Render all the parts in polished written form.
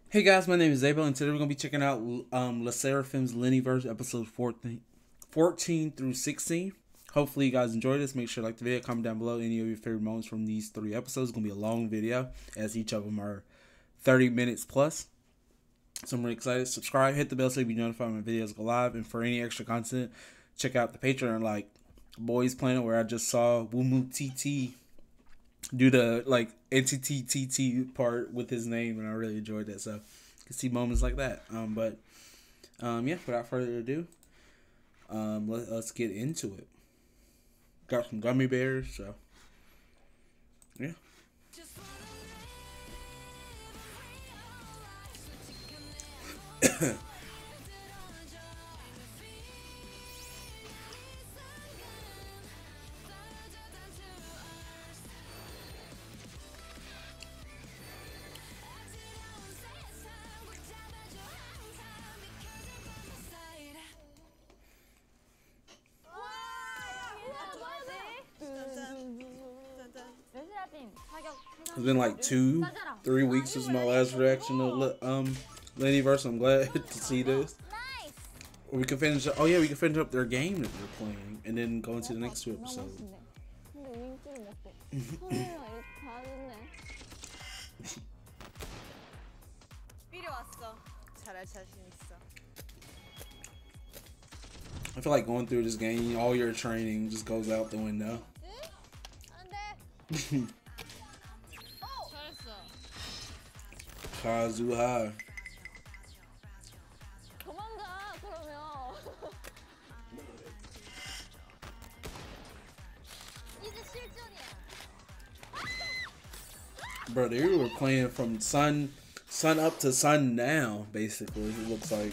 Hey guys, my name is Zaybo, and today we're going to be checking out SSERAFIM's LENIVERSE episode 14 through 16. Hopefully you guys enjoyed this. Make sure to like the video, comment down below any of your favorite moments from these 3 episodes. It's going to be a long video, as each of them are 30 minutes plus. So I'm really excited. Subscribe, hit the bell so you be notified when my videos go live. And for any extra content, check out the Patreon, like Boys Planet, where I just saw Wumu TT do the like NTTTT part with his name, and I really enjoyed that. So you can see moments like that. Yeah, without further ado, let's get into it. Got some gummy bears, so yeah. It's been like 2-3 weeks since my last reaction to LENIVERSE. I'm glad to see this. Or we can finish. Oh yeah, we can finish up their game that they're playing, and then go into the next 2 episodes. I feel like going through this game, all your training just goes out the window. Kazuha. Bro, they were playing from sun up to sun down, basically. It looks like.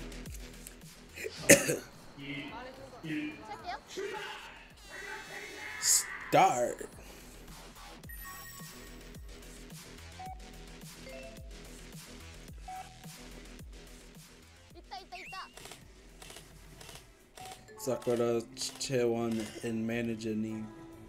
Start. Sakura, Chewan, and manager Ni.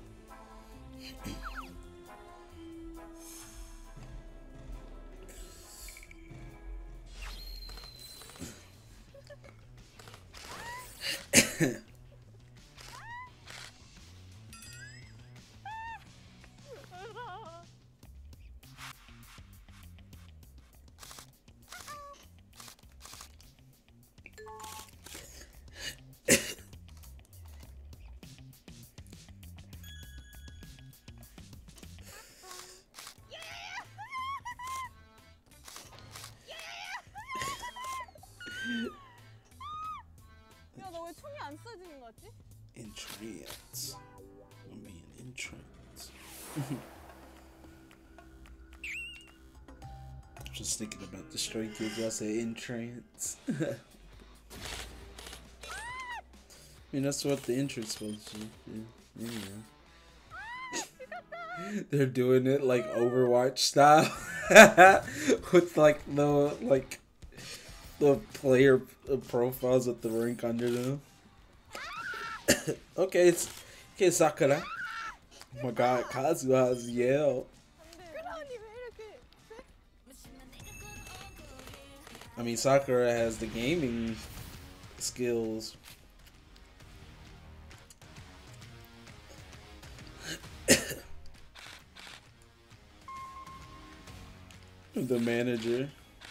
Entrance. I'm being entrance. Just thinking about the Stray Kids. Y'all say entrance. I mean, that's what the entrance was. Yeah. They're doing it like Overwatch style, with like the player profiles with the rank under them. Okay, Sakura. Oh my God, Kazuha's yell. I mean, Sakura has the gaming skills. The manager.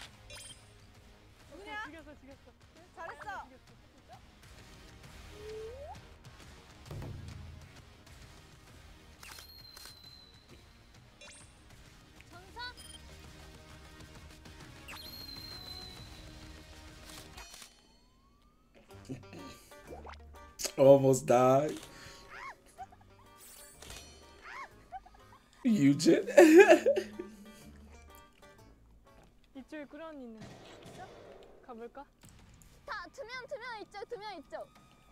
Almost died. Eugen. 이쪽에 꾸러니 있는 거 있어? 가볼까? 다 두 명 있죠. 두 명 있죠.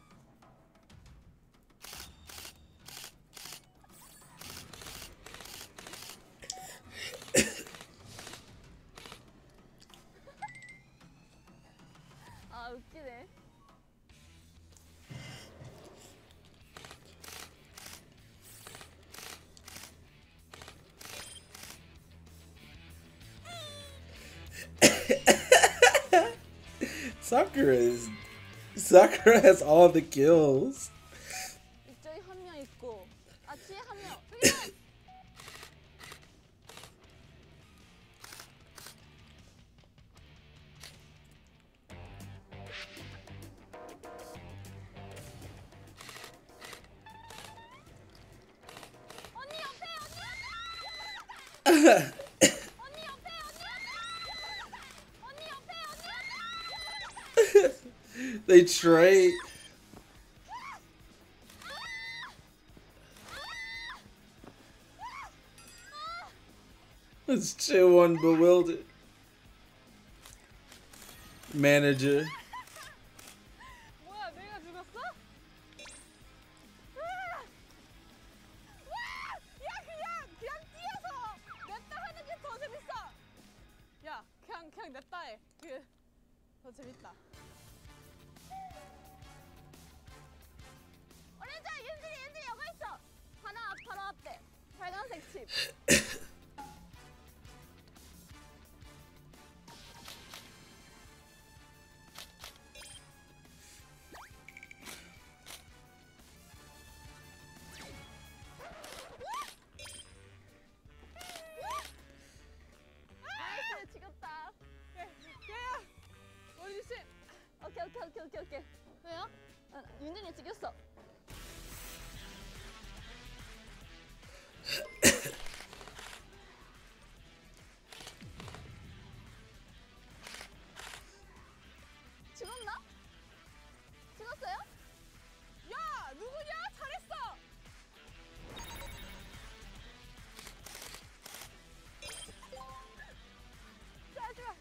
아 웃기네. Sakura has all the kills. 이쪽에 한 명 있고, 아 뒤에 한 명. 저기. 언니 옆에, 언니 옆에. 언니 옆에, 언니 옆에, 언니 옆에. They trade. It's chill one bewildered. Manager. 뭐야, 내가 죽었어? 야, 그냥 뛰어서 냈다 하는 게 더 재밌어. 야, 그냥 냈다 해. 그게 더 재밌다. 윤진이 여기 있어. 하나 바로 앞에. 빨간색 칩. 나이스, 죽였다. 야야, 어디 씨? 오케이. 왜요? 윤진이 죽였어. 죽었나? 죽었어요? 야, 누구냐? 잘했어. 좋아.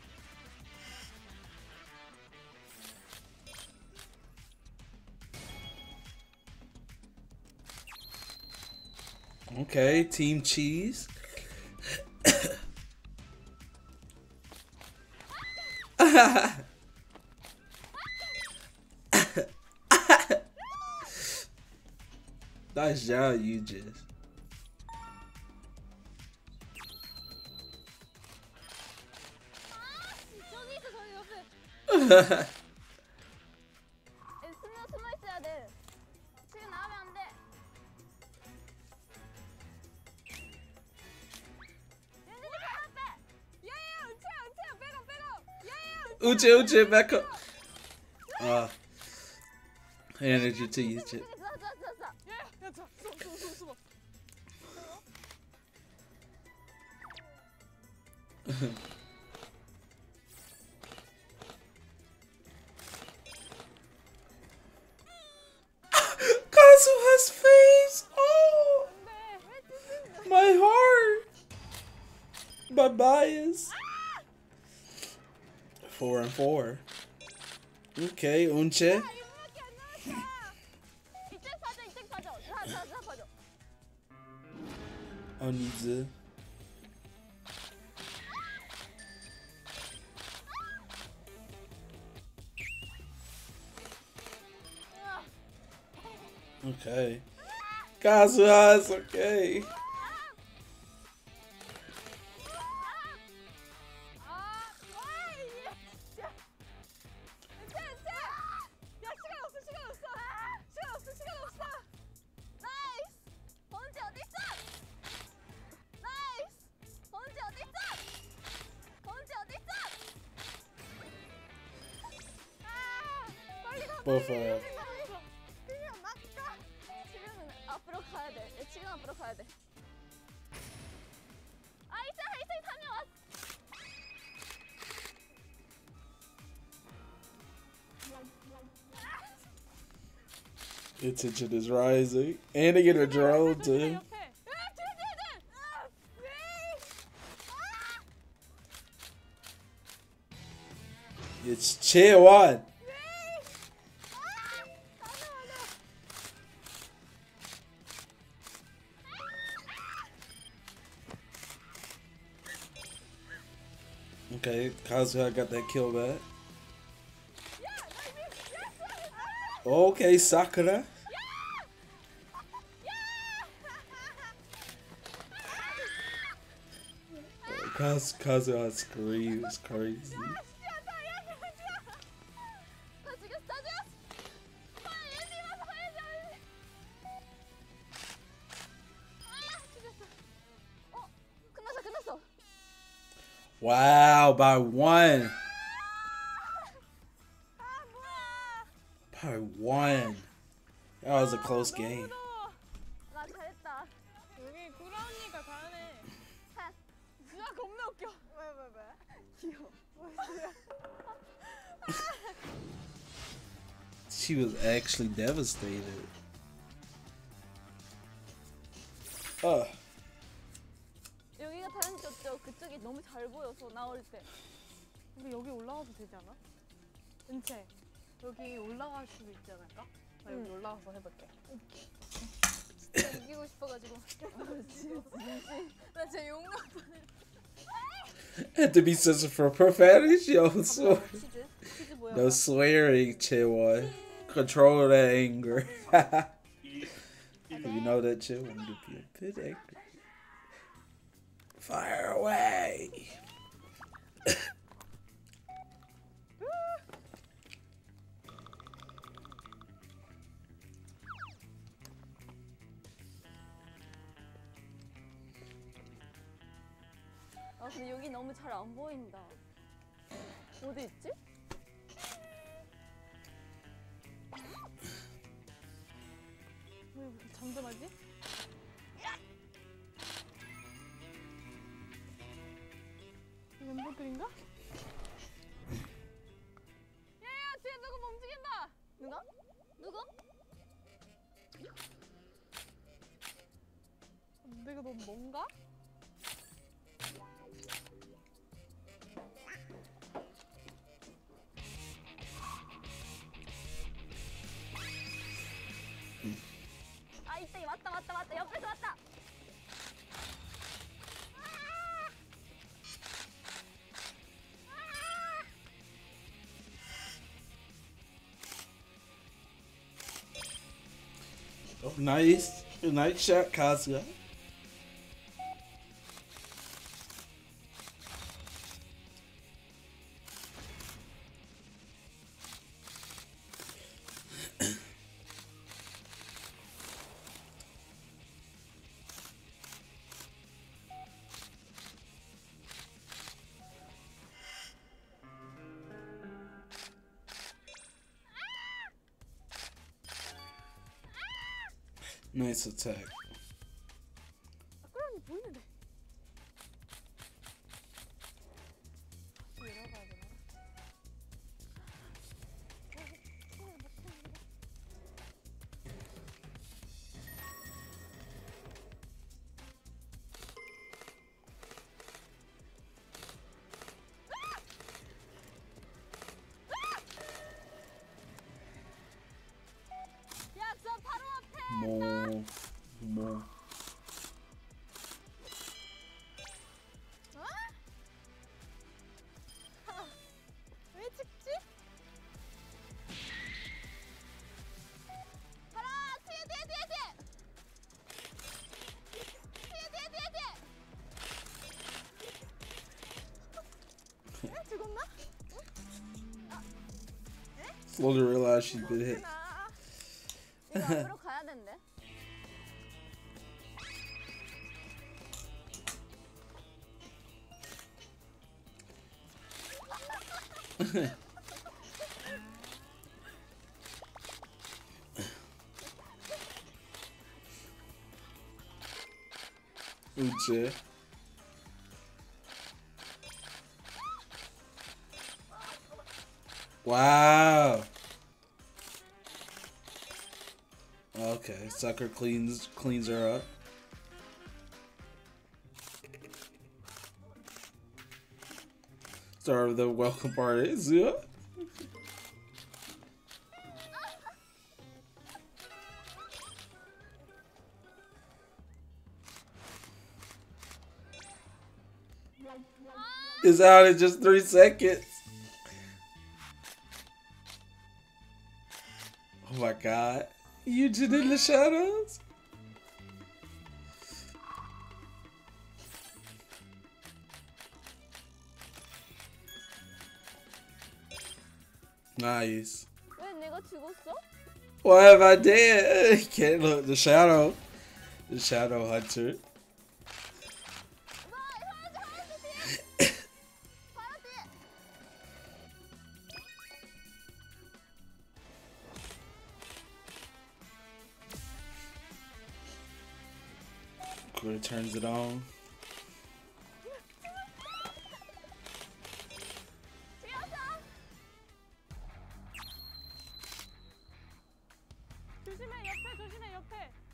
Okay, Team Cheese. Nice job, you just. 저기 있어, 저기 옆에. 숨어 있어야 돼. 지금 나가면 안 돼. 윤진이 바로 앞에. 야야, 은채야, 백업. 야야, Uche, back up. Energy to you, Chip. 야, 숨어. Kazuha's face. Oh, my heart. My bias. 4-4. Okay, Unche. 이쪽 빠져. 다 빠져. Onizu. Okay. Kazuha's okay. Both are. 지금은 앞으로 가야 돼. 지금 앞으로 가야 돼. 있어, 타면 왔어. Attention is rising. And they get a drone too. It's Chewan. Okay, Kazuha got that kill back. Okay, Sakura. Kazuha screams crazy. Wow, by one. By one. That was a close game. 나 잘했다. 여기 구라 언니가 잘하네. 진짜 겁나 웃겨. 왜? 귀여워. She was actually devastated. 여기가 다른 쪽죠. 그쪽이 너무 잘 보여서 나올 때. 우리 여기 올라가도 되지 않아? 은채, 여기 올라갈 수도 있지 않을까? 나 여기 올라가서 해볼게. 진짜 이기고 싶어가지고. 나 진짜 욕 나올 뻔했어. Had to be censored for profanity. Yo, swear. 치즈 뭐야? No swearing, Chihuahua. Control that anger. You know that chill when you be a bit angry. Fire away. 아 근데 여기 너무 잘 안 보인다. 어디 있지? 왜 이렇게 잠잠하지? 멤버들인가? 야야 뒤에 누구 움직인다. 누가? 누구? 내가 너무 뭔가? 아 이때 왔다 옆에서 왔다. Oh, nice shot, Kazuya. Nice attack. 아까랑이 보이는데. 내려가야 되나? 야, 저 바로 앞에. More. 왜 찍지? 가라! 뒤에! 뒤에! 죽었나? Slowly realized she's been hit. 이거 앞으로 가야 된대. Uche. Wow. Okay, sucker cleans her up. Start of the welcome party. Yeah. It's out in just 3 seconds. Oh my god. You did in the shadows? Nice. 왜 내가 죽었어? What have I did? Can't look. The shadow hunter. but it turns it on. 조심해 옆에 조심해 옆에.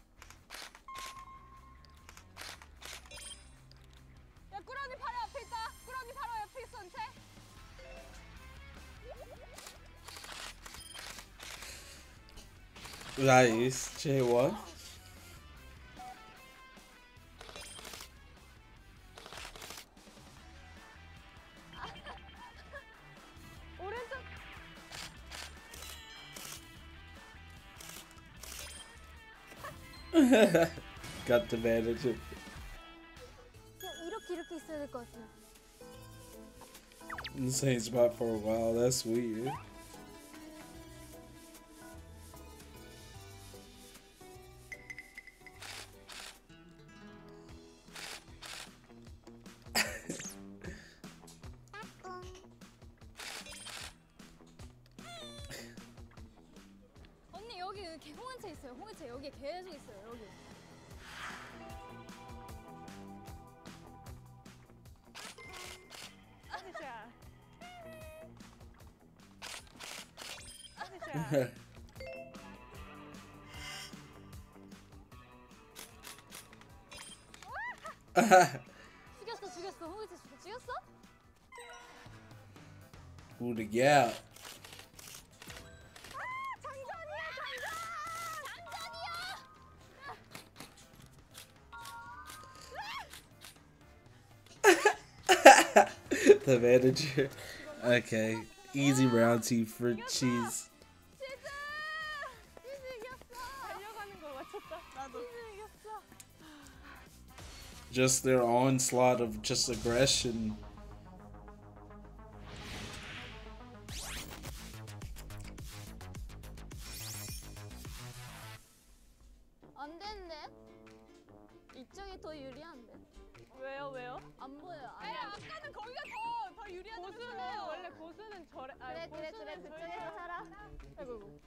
야 꾸러니 바로 앞에 있다. 꾸러니 바로 옆에 있어 은채. Nice. J1. 오른쪽. Got the advantage of 이렇게 있어야 될 것 같아요. in the same spot for a while. That's weird. 언니 여기 홍은채 있어요. 홍은채 여기 계속 있어요. 여기. 죽였어. 홍은채 죽였어? Who the gap? The manager. Okay. Easy round two for cheese. 치즈 이겼어. 달려가는 걸 맞췄다. 나도. 치즈 이겼어. Just their onslaught of just aggression. 안 되는데? 이쪽이 더 유리한데? 왜요? 안 보여요. 아까는 거기가 더 유리한 고수는 원래 고수는 저래. 그래. 그쪽에서 살아. 아이고.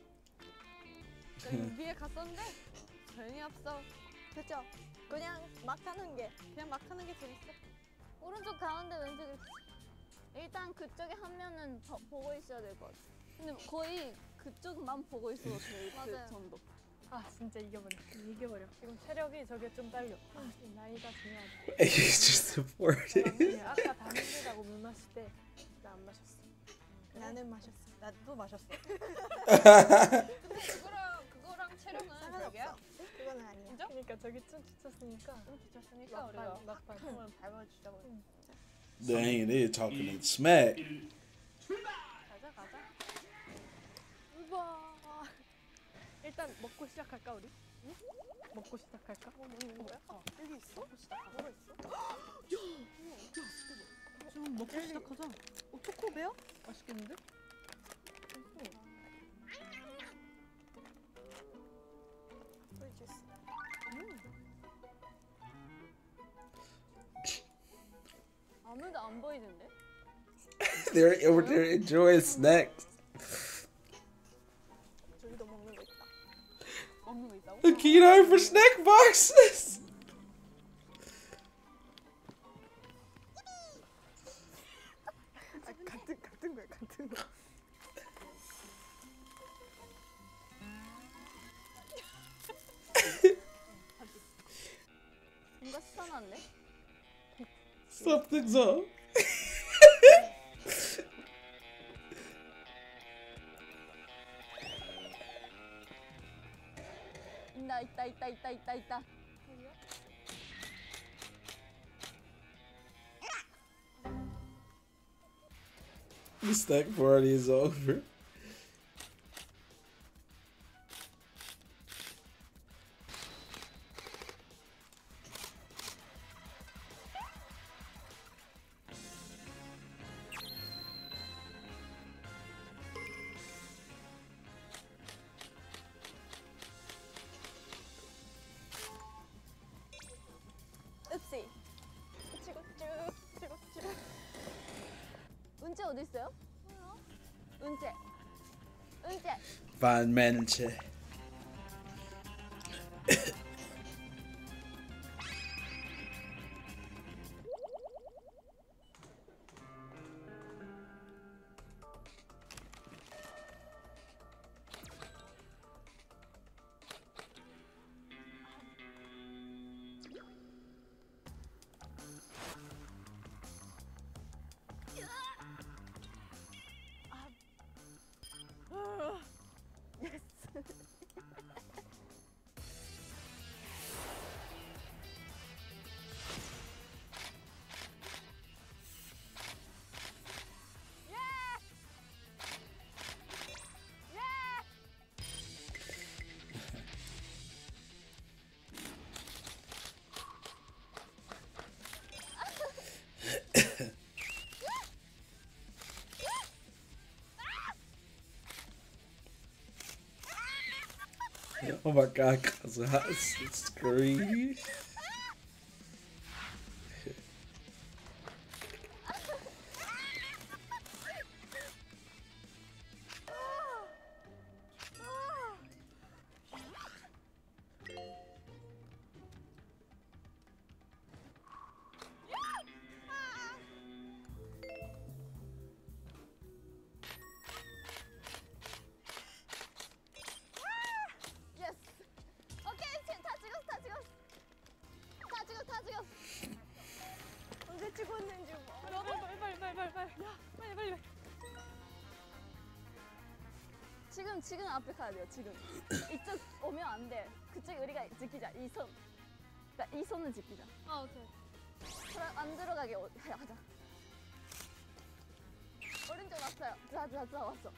위에 갔었는데 전혀 없어. 그죠? 그냥 막 하는 게 재밌어. 오른쪽 가운데 왼쪽 이렇게. 일단 그쪽에 한 면은 보고 있어야 될 것 같아. 근데 거의 그쪽만 보고 있어도 돼. 그 정도. 아 진짜 이겨버려. 지금 체력이 저게 좀 딸려. 나이가 중요하다. He's just supporting. 아까 다 힘들다고 물 마실 때 나 안 마셨어. 나는 마셨어. 나도 마셨어. 근데 그거랑 체력은 별개야? 그거는 아니야. 인정? 그러니까 저기 좀 지쳤으니까 우리가 막판 한번 밟아주자고. Dang, they're talking in smack. 가자. 우와. 일단 먹고 시작할까 우리? 응? 먹고 시작할까? 먹는 거야? 여기 있어? 뭐가 있어? 좀 먹고 시작하자. 초코베어? 맛있겠는데? 아무도 안 보이는데? They're over there enjoying snacks. 저기도 먹는 거 있다. 먹는 거 있다고? A keen eye for snack boxes. 같은 거야. 뭔가 수상한데? Something's up. 있다. The snack party is over. 읍시. 치고. 은채 어디 있어요? 은채. Fine manager. Oh my god, cause it's scream. 언제 찍었는지 알아? 빨리. 지금 앞에 가야 돼요. 지금 이쪽 오면 안 돼. 그쪽 우리가 지키자. 이 손. 그러니까 이 손을 지키자. 아 오케이. 안 들어가게 하자. 오른쪽 왔어요. 자 왔어.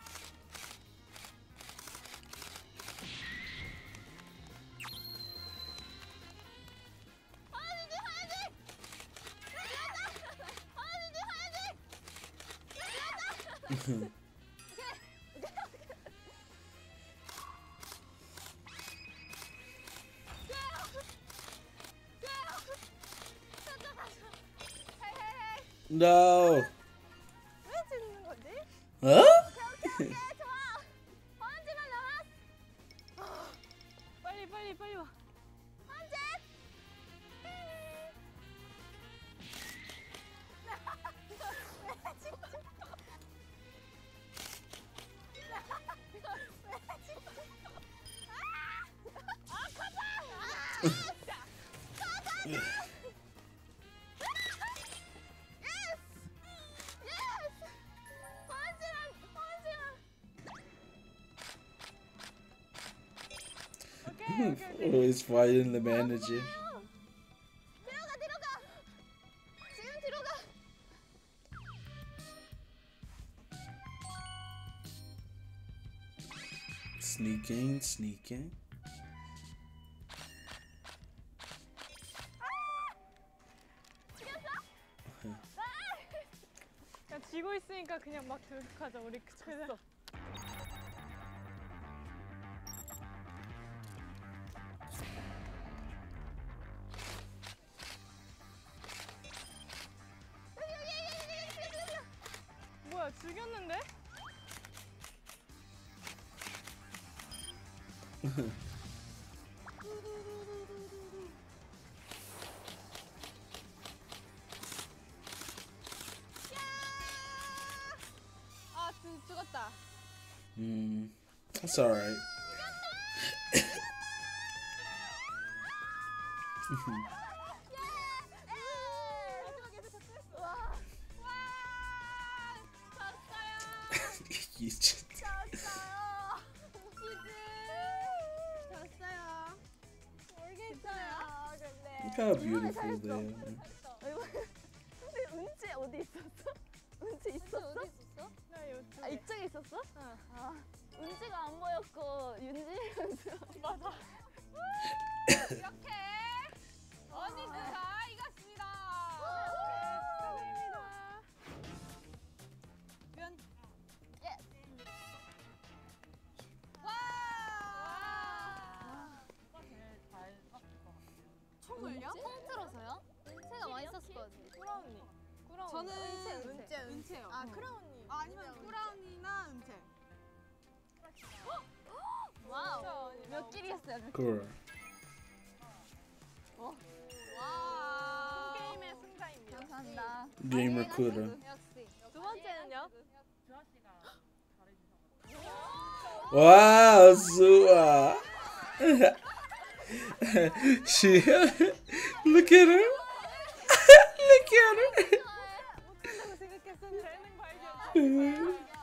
No. 왜 찍는 거지? Huh? 오케이, 좋아. 헌지만 남았어. 빨리 와. 헌지. Always fighting the manager. 들어가. 지금 들어가. Sneaking. 야 지고 있으니까 그냥 막 들어가자 우리 그냥. 뭐야 죽였는데? 아, 죽었다. That's alright. You just look how beautiful they are. 근데 은지 어디 있었어? 은지 있었어? 나 이쪽에. 아, 이쪽에 있었어? 아, 은지가 안 보였고 윤지 선수. 맞아. 이렇게 언니들 다 이겼습니다. 축하드립니다. 면. 예. 와. 총을요? 통틀어서요? 은채가 많이 썼을 것 같은데. 꾸라언니. 저는 은채요. 아 크라운이. 아니면 꾸라언니나 은채. 와우. 몇 길이었어요? 몇 길? Cool. 와. 게임의 승자입니다. 감사합니다. Game recruiter. 역시. 두 번째는요? Wow, Sua. She look at her. Look at her. 못한다고 생각했었는데. 재능 발견.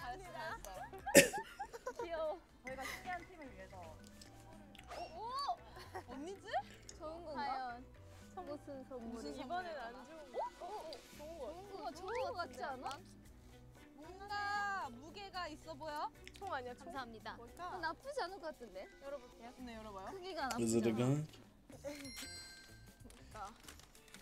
귀여워. 저희가 신기한 팀을 위해서 오! 언니지? 좋은 건가? 과연 무슨 선물이? 이번엔 안 좋은 거. 좋은 거. 뭔가 좋은 거 같지 않아? 뭔가 무게가 있어 보여? 총 아니야? 총? 감사합니다. 뭘까? 나쁘지 않을 것 같은데? 열어볼게요. 네 열어봐요. 크기가 Is 나쁘지 it a 않아. gun?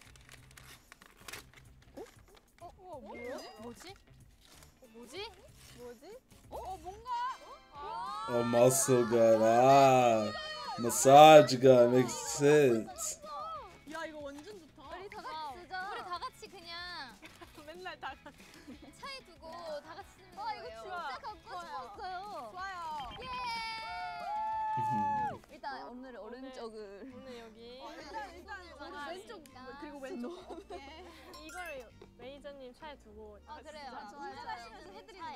우와 뭐야? 뭐지? 뭐지? 뭐지? 뭔가 Oh, muscle gun. Ah, massage gun makes sense. 야 이거 완전 좋다. 우리 다 같이 쓰자. 우리 다 같이 그냥 맨날 다 같이. 차에 두고 다 같이 쓰는 이거 거예요. 진짜 갖고 싶었어요. 좋아요. 일단 오늘 오른쪽을. 오늘 여기 일단 우리 왼쪽 그리고 왼쪽. 오케이. 이거를 매니저님 차에 두고 아 그래요. 진짜. 좋아요. 하시면서 해드리는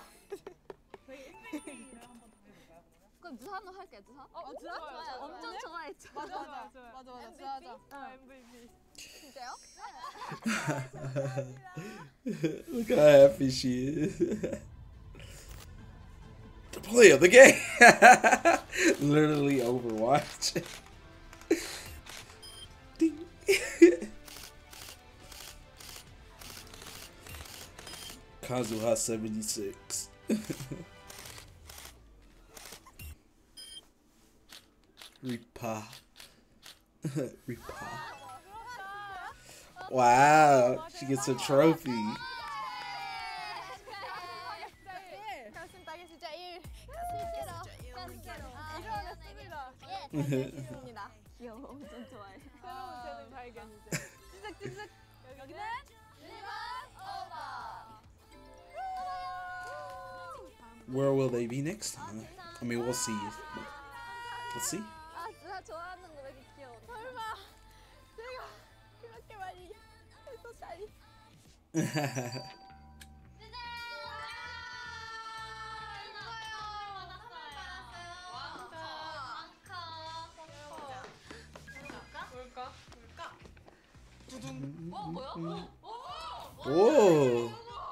거지. 그럼 두산으로 할게. 두산. 좋아요. 좋아요. 엄청 좋아했죠. 맞아. 좋아요. 맞아. 좋아하자. MVP. 진짜요? Look how happy she is. The play of the game. Literally Overwatch. Ding. Kazuha 76. Ripa. Ripa. Wow, she gets a trophy. 가슴 따기 진짜 1. 있습니다. 귀여워. 엄청 좋아해. 새로운 재능 발견 이제. 찌득. 여기는 Where will they be next time? I mean, we'll see. Let's see. 아, 두산 좋아하는 거 왜 이렇게 귀여워? 설마 내가 그렇게 많이 했었다니. Whoa.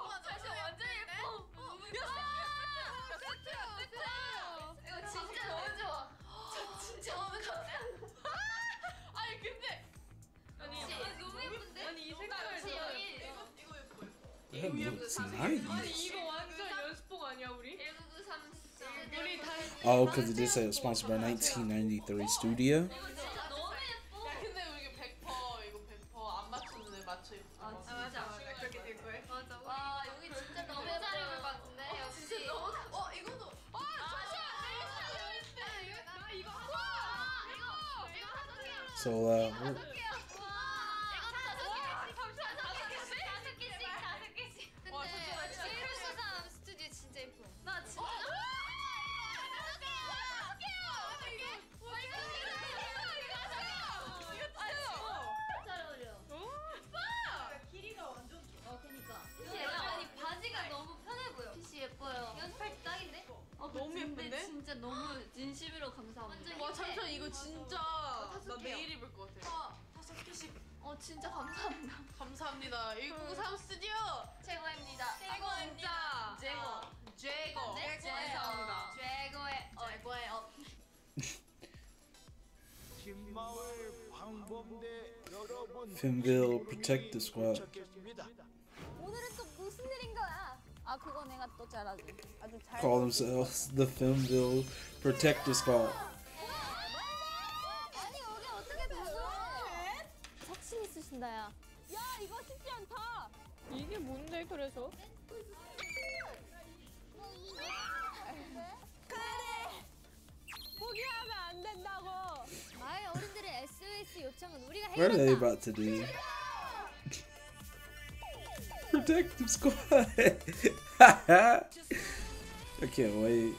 That looks nice. 이거 완전 연습복 아니야 우리? 우리 다 Oh, because it did say it was sponsored by 1993 Studio. 야 근데 이게 100% 이거 100% 안 맞추는 애 맞춰 입고. 맞아. 그렇게 될 거야. 맞아. 와 여기 진짜 너무 잘 입을 것 같은데. 진짜 너무 이거도 이거 So, 스튜디오 진짜 예뻐. 나 진짜. 잘 어울려. 길이가 완전 좋아. 그니까. 아니 바지가 너무 편해 보여. 핏이 예뻐요. 연습할 때 딱인데? 너무 근데 예쁜데? 진짜 너무 진심으로 감사합니다. 와 잠시만 이거 진짜 나 내일 입을 것 같아. 5개씩 진짜 감사합니다. 감사합니다. 1993 스튜디오 최고입니다. 진짜 최고. 감사합니다. 최고의 김마을 방범대 여러분 Finville Protective Squad. 도착했습니다. 오늘은 또 무슨 일인 거야? 아, 그거 내가 또 잘하지. 아주 잘. Call themselves the Finville Protective Squad. 아니, 여기 어떻게 됐어? 삭신 있으신다 야. 야, 이거 쉽지 않다. 이게 뭔데 그래서? 포기하면 안 된다고. 마을 어른들의 SOS 요청은 우리가 What are they 해야겠다. about to do? Protective Squad. I can't wait.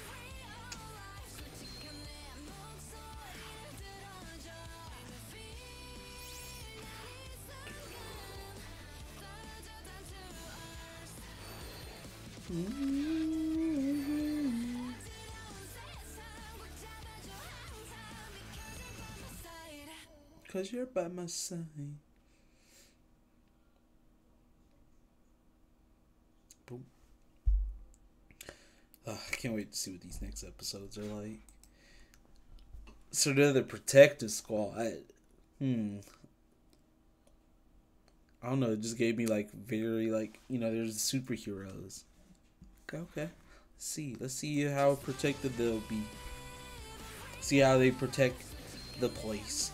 Cause you're by my side. Boom. I can't wait to see what these next episodes are like. So they're the Protective Squad. I don't know. It just gave me like very like there's the superheroes. Okay. Let's see how protected they'll be. See how they protect the place.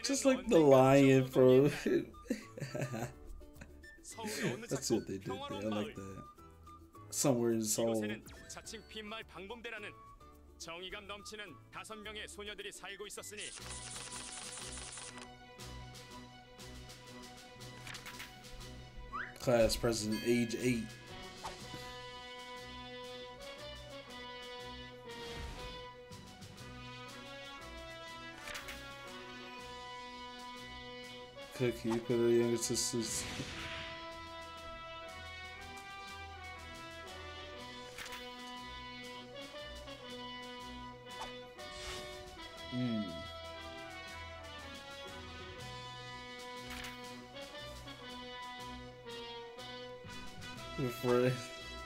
Just like the lion from. That's what they did there. I like that. Somewhere in Seoul. 이곳에는 자칭 빈말 방범대라는 정의감 넘치는 5명의 소녀들이 살고 있었으니 Class president, age 8. Cookie put her younger sisters. Before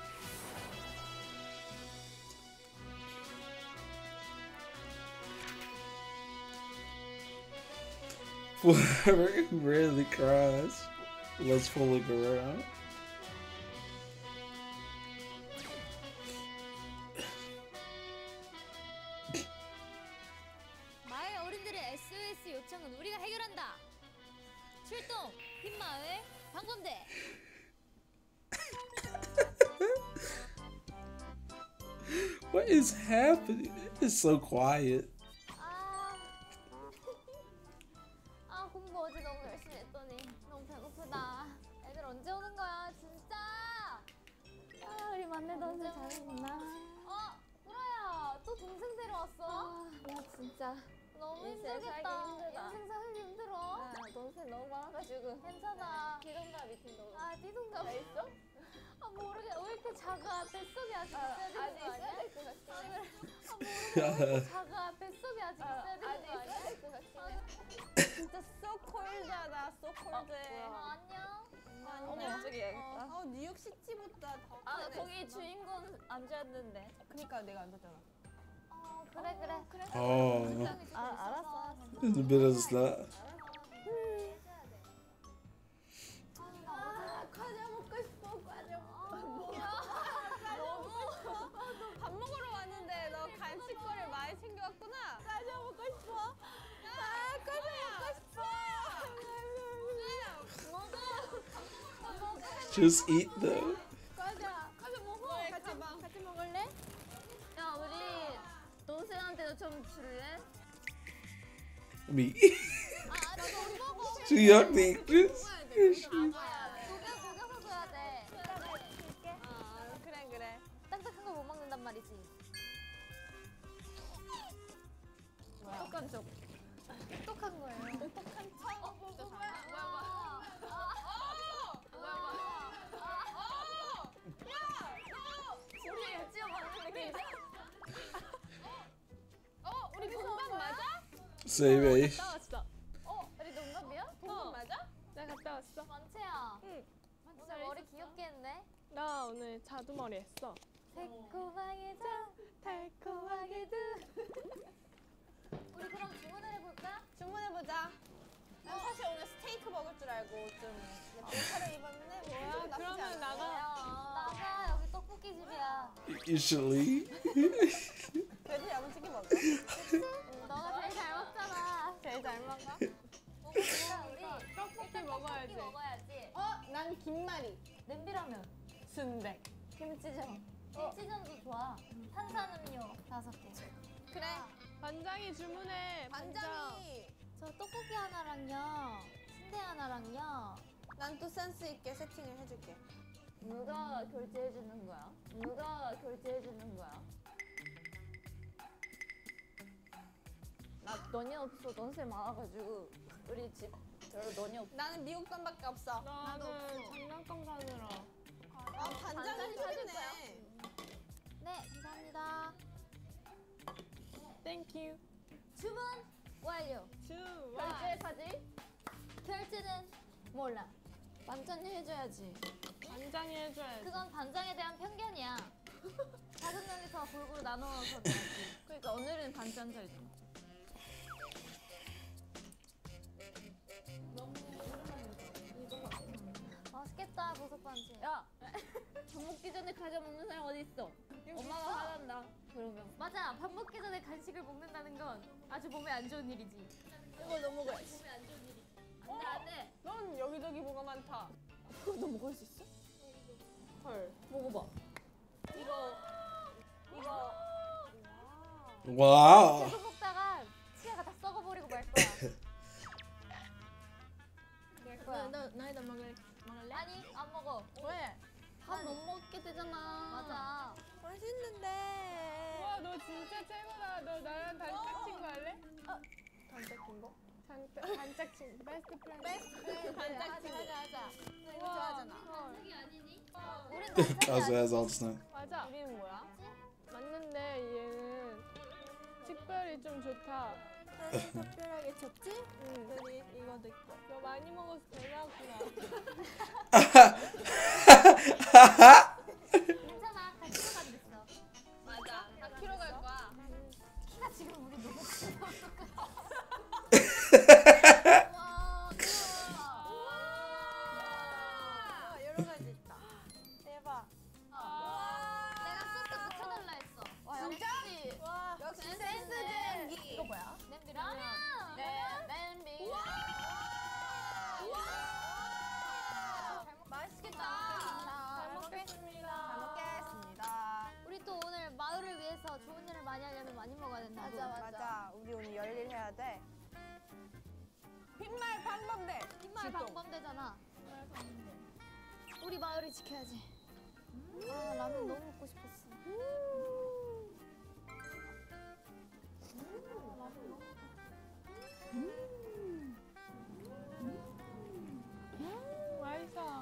whoever rarely cries, let's fooling around. 마을 어른들의 SOS 요청은 우리가 해결한다. 출동 흰마을 방범대. What is happening? It's so quiet. 공부 어제 너무 열심히 했더니 너무 배고프다. 애들 언제 오는 거야, 진짜? 우리 만내 동생 잘했구나. 보라야, 또 동생 데려왔어? 야, 진짜. 너무 힘들겠다. 인생 살기 힘들어. 동생 너무 많아가지고. 괜찮아. 띠동갑 미팅도. 띠동갑 왜 있어? 모르게 왜 이렇게 작아? 뱃속이 아직 있어야 되는 거 아니야? 있어야 될 것 같아. 모르게 왜 이렇게 작아? 뱃속이 아직 있어야 되는 거 아니야? 있어야 될 것 같아. 진짜 so cold하다. so cold. 안녕. 안녕. 저기 해야겠다. 뉴욕 시티보다 더 크네. 거기 주인공 앉았는데. 그니까 내가 앉았잖아. 그래. Oh, 알았어. in the middle of the slide. 과자 먹고 싶어. 과자 먹고 싶어. 밥 먹으러 왔는데 너 간식거리를 많이 챙겨왔구나. 과자 먹고 싶어. 과자 먹고 싶어. Just eat them. 과자 먹어. 같이 먹을래? 야, 우리 동생한테도 좀 줄래? Me. 나도 먹어. Too young to eat this. 녹여서 줘야 돼. 줄게. 그래. 딱딱한 거 못 먹는단 말이지. 똑똑한 쪽. 똑똑한 거예요. 똑똑한 척. 진짜 유치원 봤는데 우리 동반 맞아? Same age. 갔다 왔어. 우리 동갑이야? 동반 맞아? 내가 갔다 왔어. 만채야. 응. 오늘 머리 귀엽게 했네. 나 오늘 자두머리 했어. 새콤하게도 달콤하게도. 우리 그럼 주문을 해볼까? 주문해보자. 난 사실 오늘 스테이크 먹을 줄 알고 좀 예쁜 차려입었는데 뭐야? 그러면 나가. 여기 떡볶이 집이야. You should leave. 그래도 야무지게 먹어. 너가 제일 잘 먹잖아. 제일 잘 먹어. 먹어보자 우리. 떡볶이 먹어야지. 먹어야지. 난 김말이. 냄비라면. 순대. 김치전. 김치전도 좋아. 탄산음료 5개. 그래. 반장이 주문해. 반장이. 저 떡볶이 하나랑요. 순대 하나랑요. 난 또 센스 있게 세팅을 해줄게. 누가 결제해주는 거야? 누가 결제해주는 거야? 나 돈이 없어. 돈세 많아가지고 우리 집 별로 돈이 없어. 나는 미국 돈밖에 없어. 나는 장난감 사느라. 반장이 해주겠네. 네, 감사합니다. 땡큐. 주문 완료. 결제까지? 결제는 몰라. 반장이 해줘야지. 반장이 해줘야지. 그건 반장에 대한 편견이야. 5명이서 골고루 나눠서 내야지. 그러니까 오늘은 반찬 차리잖아. 맛있겠다. 맛있겠다 버섯 반지. 야, 밥 먹기 전에 과자 먹는 사람 어디 있어? 엄마가 화난다. 그러면 맞아. 밥 먹기 전에 간식을 먹는다는 건 아주 몸에 안 좋은 일이지. 이거 너 먹어야지. 몸에 안 좋은 일이. 안돼 안돼. 넌 여기저기 뭐가 많다. 그거 너 먹을 수 있어? 헐. 먹어봐. 이거. 와우. 계속 먹다가 치아가 다 썩어버리고 말 거야. 말 거야. 나이다 먹을래? 아니 안 먹어. 왜? 밥 못 먹게 되잖아. 맞아. 맛있는데. 와, 너 진짜 최고다. 너 나랑 단짝 친구 할래? 단짝 친구? 단짝 친구. 베스트 프렌드. 단짝 친구. 하자. 너 이거 좋아하잖아. 단짝이 아니니? 우린 단짝이 As 아니지. all the time. 맞아. 이름이 뭐야? 맞는데 얘는 식별이 좀 좋다. 나는 특별하게 쳤지? 응. 우리 이거 내 거. 너 많이 먹어서 배나구나. 괜찮아. 다 키로 가면 됐어. 맞아. 4kg 갈 거야. 키가 지금 우리 너무 커서 와, 여러 가지 있다. 대박. 내가 소스 붙여달라 했어. 와, 진짜? 역시. 와, 역시 센스쟁이. 이거 뭐야? 냄비 라면. 냄비. 맛있겠다. 잘 먹겠습니다. 잘 먹겠습니다. 우리 또 오늘 마을을 위해서 좋은 일을 많이 하려면 많이 먹어야 된다고. 맞아. 우리 오늘 열일 해야 돼. 빈말 방법대. 빈말 방범대잖아. 우리 마을을 지켜야지. 아, 라면 너무 먹고 싶었어. 맛있어.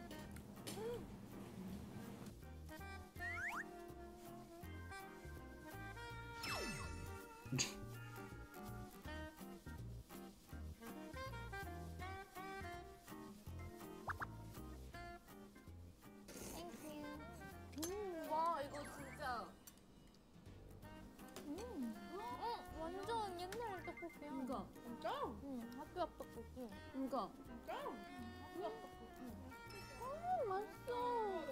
땡큐. 와, 이거 진짜. 완전 옛날 떡볶이야. 그니까. 진짜? 응, 학교 앞 떡볶이. 그니까. 진짜? 학교 앞 떡볶이. 맛있어.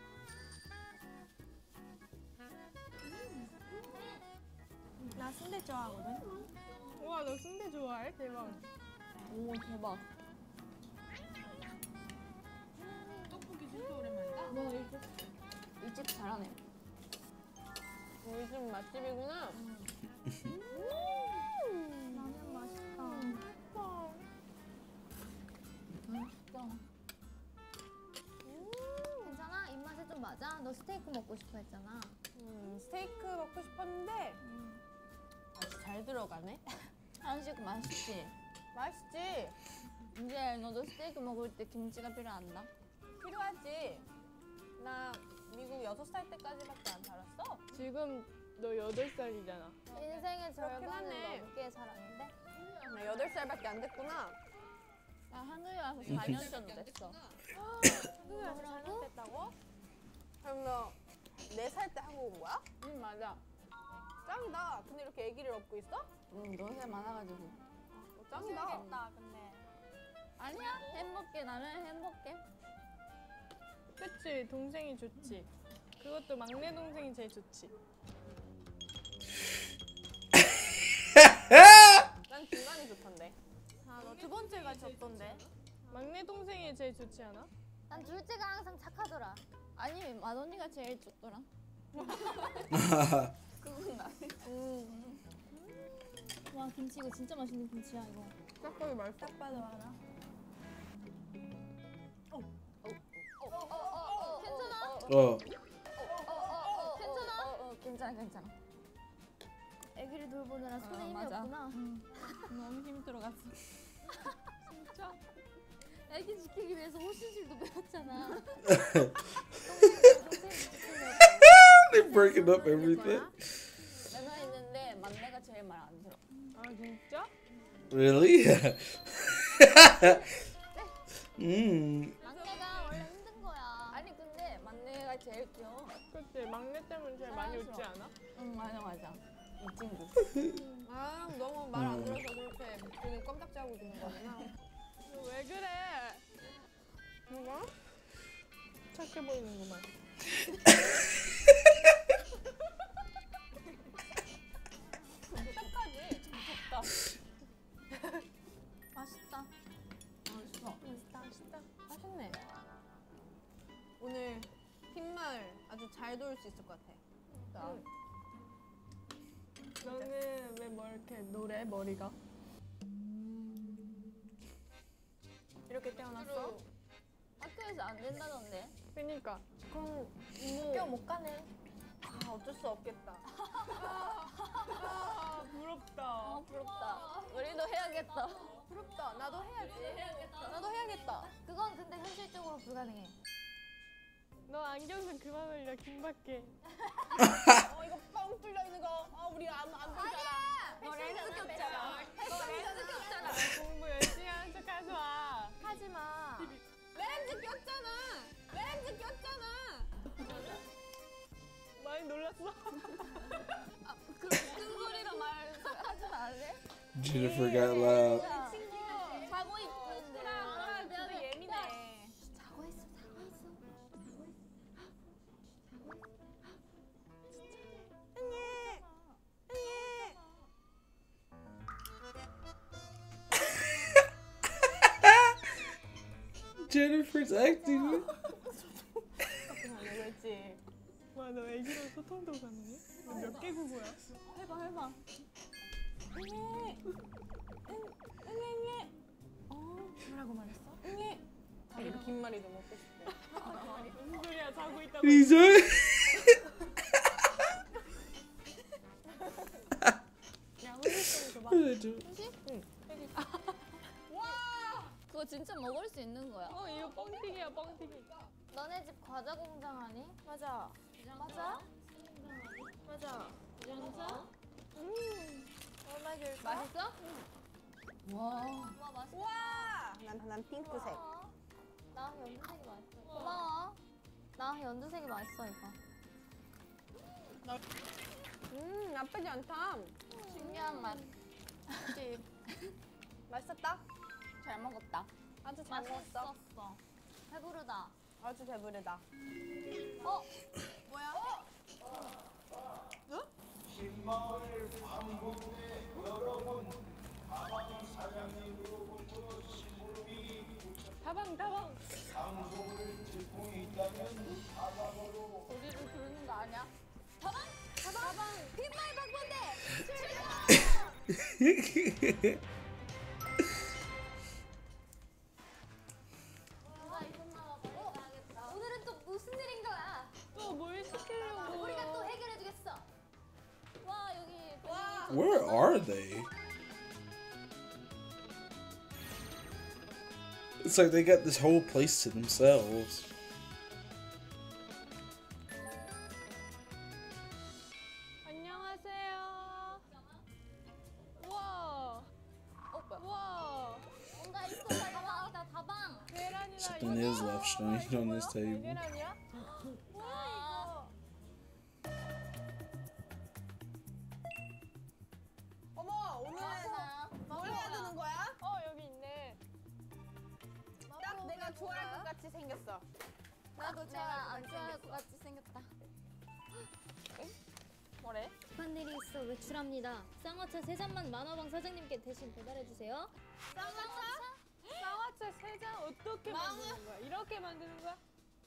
나 순대 좋아하거든. 우와, 너 순대 좋아해? 대박. 오, 대박. 떡볶이 진짜 오랜만이다. 이 집 잘하네. 우리 집 맛집이구나. 라면 맛있다. 맛있다. 괜찮아? 입맛에 좀 맞아? 너 스테이크 먹고 싶어 했잖아. 스테이크 먹고 싶었는데 아주 잘 들어가네. 한식 맛있지? 맛있지? 이제 너도 스테이크 먹을 때 김치가 필요한다. 필요하지. 나 미국 6살 때까지밖에 안 살았어. 지금 너 8살이잖아. 인생의 그렇긴 절반을 하네. 넘게 살았는데? 나 8살밖에 안 됐구나. 나 한국에 와서 4년 정도 됐어. 한국에 와서 4년 됐다고? 그럼 너 4살 때 한국 온 거야? 응, 맞아. 짱이다. 근데 이렇게 애기를 업고 있어? 너무 살 많아가지고. 짱이다. 근데. 아니야, 행복해. 나는 행복해. 그치, 동생이 좋지. 그것도 막내 동생이 제일 좋지. 난 중간이 좋던데. 아, 너 두 번째가 좋던데. 막내 동생이 제일 좋지 않아? 난 둘째가 항상 착하더라. 아니, 맏언니가 제일 좋더라. 그건 나. 와, 김치 이거 진짜 맛있는 김치야, 이거. 딱 봐도 맛있어. 딱 봐도 알아. 괜찮아? 괜찮아. 괜찮아. 애기를 돌보느라 손에 힘이 맞아. 없구나. 너무 힘 들어갔어. 진짜? 애기 지키기 위해서 호신술도 배웠잖아. They breaking up everything. 4명 있는데 막내가 제일 말 안 들어. 아, 진짜? Really? 막내가 원래 힘든 거야. 아니 근데 막내가 제일 귀여워. 그치, 막내 때문에 제일 많이 웃지 않아? 응 맞아. 이 친구. 아 너무 말 안 들어서 그렇게 되게 껌딱지하고 있는 거구나. 너 왜 그래? 누가? 착해 보이는구만. 맛있다. 맛있네. 오늘 핀마을 아주 잘 돌 수 있을 것 같아. 너는 왜 뭐 이렇게 노래 머리가? 이렇게 태어났어? 학교에서 안 된다던데. 그니까. 그럼 학교 못 가네. 아, 어쩔 수 없겠다. 부럽다. 부럽다. 우리도 해야겠다. 부럽다. 나도 해야지. 나도 해야겠다. 그건 근데 현실적으로 불가능해. 너 안경좀 그만 올려, 김밖에. 이거 뻥 뚫려 있는 거. 우리 안 보잖아. 너 렌즈 꼈잖아. 너 렌즈 꼈잖아. 공부 열심히 하는 척 하지 마. 하지 마. 렌즈 꼈잖아. 렌즈 꼈잖아. 많이 놀랐어? 그 무슨 소리로 말하지 말래? Jennifer got loud. 친구 자고 있는데. 나도 예민해. 자고 있어. Jennifer's acting. 왜지? 와, 너 애기랑 소통도 가능해? 너 몇 개 국어야? 해봐. 뭐라고 말했어? 자기도 긴 말이 너무 먹고 싶대. 무슨 소리야, 자고 있다고. Lisa. 야, 후식 좀 줘봐. 그거 진짜 먹을 수 있는 거야? 이거 뻥튀기야, 뻥튀기. 너네 집 과자 공장 아니? 맞아. 맞아? 맞아. 진짜? 얼마 줄까? 맛있어? 와 맛있어. 와! 난 핑크색. 나 연두색이 맛있어. 고마워. 나 연두색이 맛있어 이거. 나쁘지 않다. 신기한 맛. 그치? 맛있었다? 잘 먹었다. 아주 잘 먹었어. 맛있었어. 배부르다. 아주 배부르다. 뭐야? 흰마을 방북대 여러분 가방 사장님으로부터 신물이 다방. 방송을 듣고 있다면 사방으로 우리를 부르는 거 아니야? 다방! 빈말 방문대! 오늘은 또 무슨 일인 거야? 또 뭘 시키려고. 우리가 또 해결해주겠어. 와 여기 Where are they? It's like they got this whole place to themselves. 안녕하세요. 우와. 우와. 뭔가 있어. 다방이다 다방. 계란이나 Something is left strange on this table. 계란이야? 아, 어머, 오늘은 뭘 해야 되는 거야? 여기 있네. 딱 내가 좋아할 것 같이 생겼어. 나도 내가 안 좋아할 것 같이 생겼다. 뭐래? 급한 일이 있어 외출합니다. 쌍화차 3잔만 만화방 사장님께 대신 배달해주세요. 쌍화차 3잔 어떻게 만드는 거야? 이렇게 만드는 거야?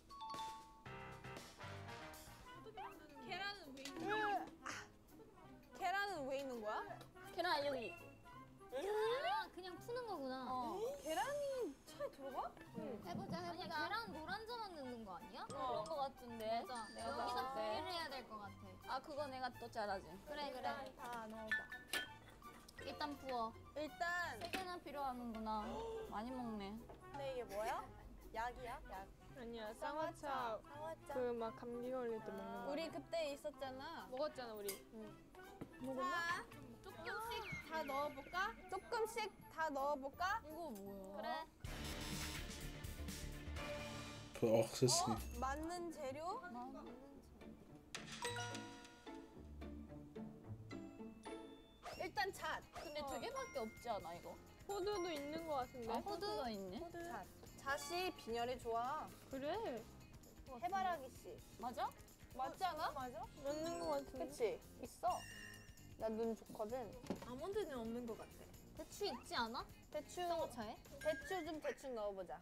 계란은 왜 있는 거야? 계란 여기. 아, 그냥 푸는 거구나. 계란이 차에 들어가? 해보자. 아니야, 계란 노란자만 넣는 거 아니야? 그런 거 같은데. 맞아. 내가 여기다 봤을 때. 분리를 해야 될 것 같아. 아 그거 내가 또 잘하지. 그래. 다 넣어봐. 일단 부어. 일단, 3개나 필요하는구나. 많이 먹네. 근데 이게 뭐야? 약이야? 약. 아니야, 쌍화차 쌍화차. 그 막 감기 걸릴 때 먹는 거. 우리 그때 있었잖아. 먹었잖아, 우리. 자, 조금씩 다 넣어볼까? 조금씩 다 넣어볼까? 이거 뭐야? 그래. Put all this in. 맞는 재료? 일단 잣. 근데 2개밖에 없지 않아 이거? 호두도 있는 거 같은데? 호두가 있네. 잣. 잣이 빈혈에 좋아. 그래. 같아. 해바라기 씨. 맞아? 맞지 않아? 맞아? 맞는 거 같은데. 그치? 있어. 나 눈 좋거든. 아몬드는 없는 거 같아. 대추 있지 않아? 대추, 쌍화차에? 대추 좀 대충 넣어보자.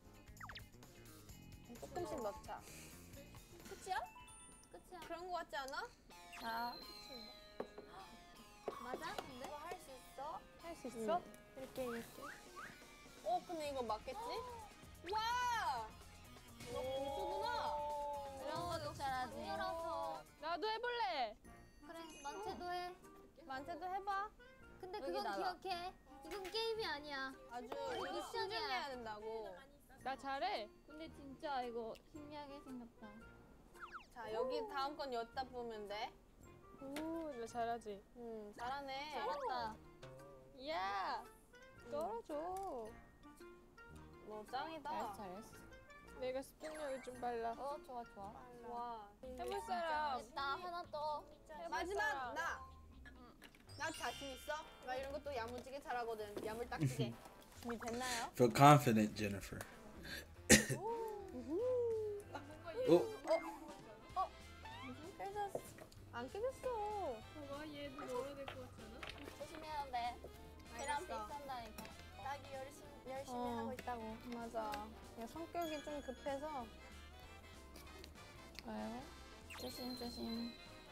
조금씩 넣자. 끝이야? 끝이야. 그런 거 같지 않아? 자. 맞아? 근데? 이거 할 수 있어? 할 수 있어? 이렇게. 근데 이거 맞겠지? 와! 이거 고수구나. 이런 것도 잘하지. 열어서. 나도 해볼래. 그래, 만체도 해. 만체도 해봐. 근데 여기 그건 나가. 기억해. 이건 게임이 아니야. 아주 이거 이거 미션이야. 신중해야 된다고. 나 잘해. 근데 진짜 이거 신기하게 생겼다. 자, 여기 다음 건 여기다 보면 돼. 오, 나 잘하지. 잘하네. 잘한다. 야, 떨어져. 너 짱이다. 잘했어. 내가 스피너를 좀 발라. 좋아. 와. 해볼 사람. 됐다, 하나 더. 마지막 나. 나 자신 있어? 나 이런 것도 야무지게 잘하거든. 야물딱지게. 준비됐나요? Feel confident, Jennifer. Oh, 깨졌어. 안 깨졌어. 봐봐, 얘도 넣어야 될 것 같잖아. 조심해야 돼. 걔랑 알겠어. 비슷한다니까. 딱이 열심히 하고 있다고. 맞아. 야, 성격이 좀 급해서. 아유, 조심.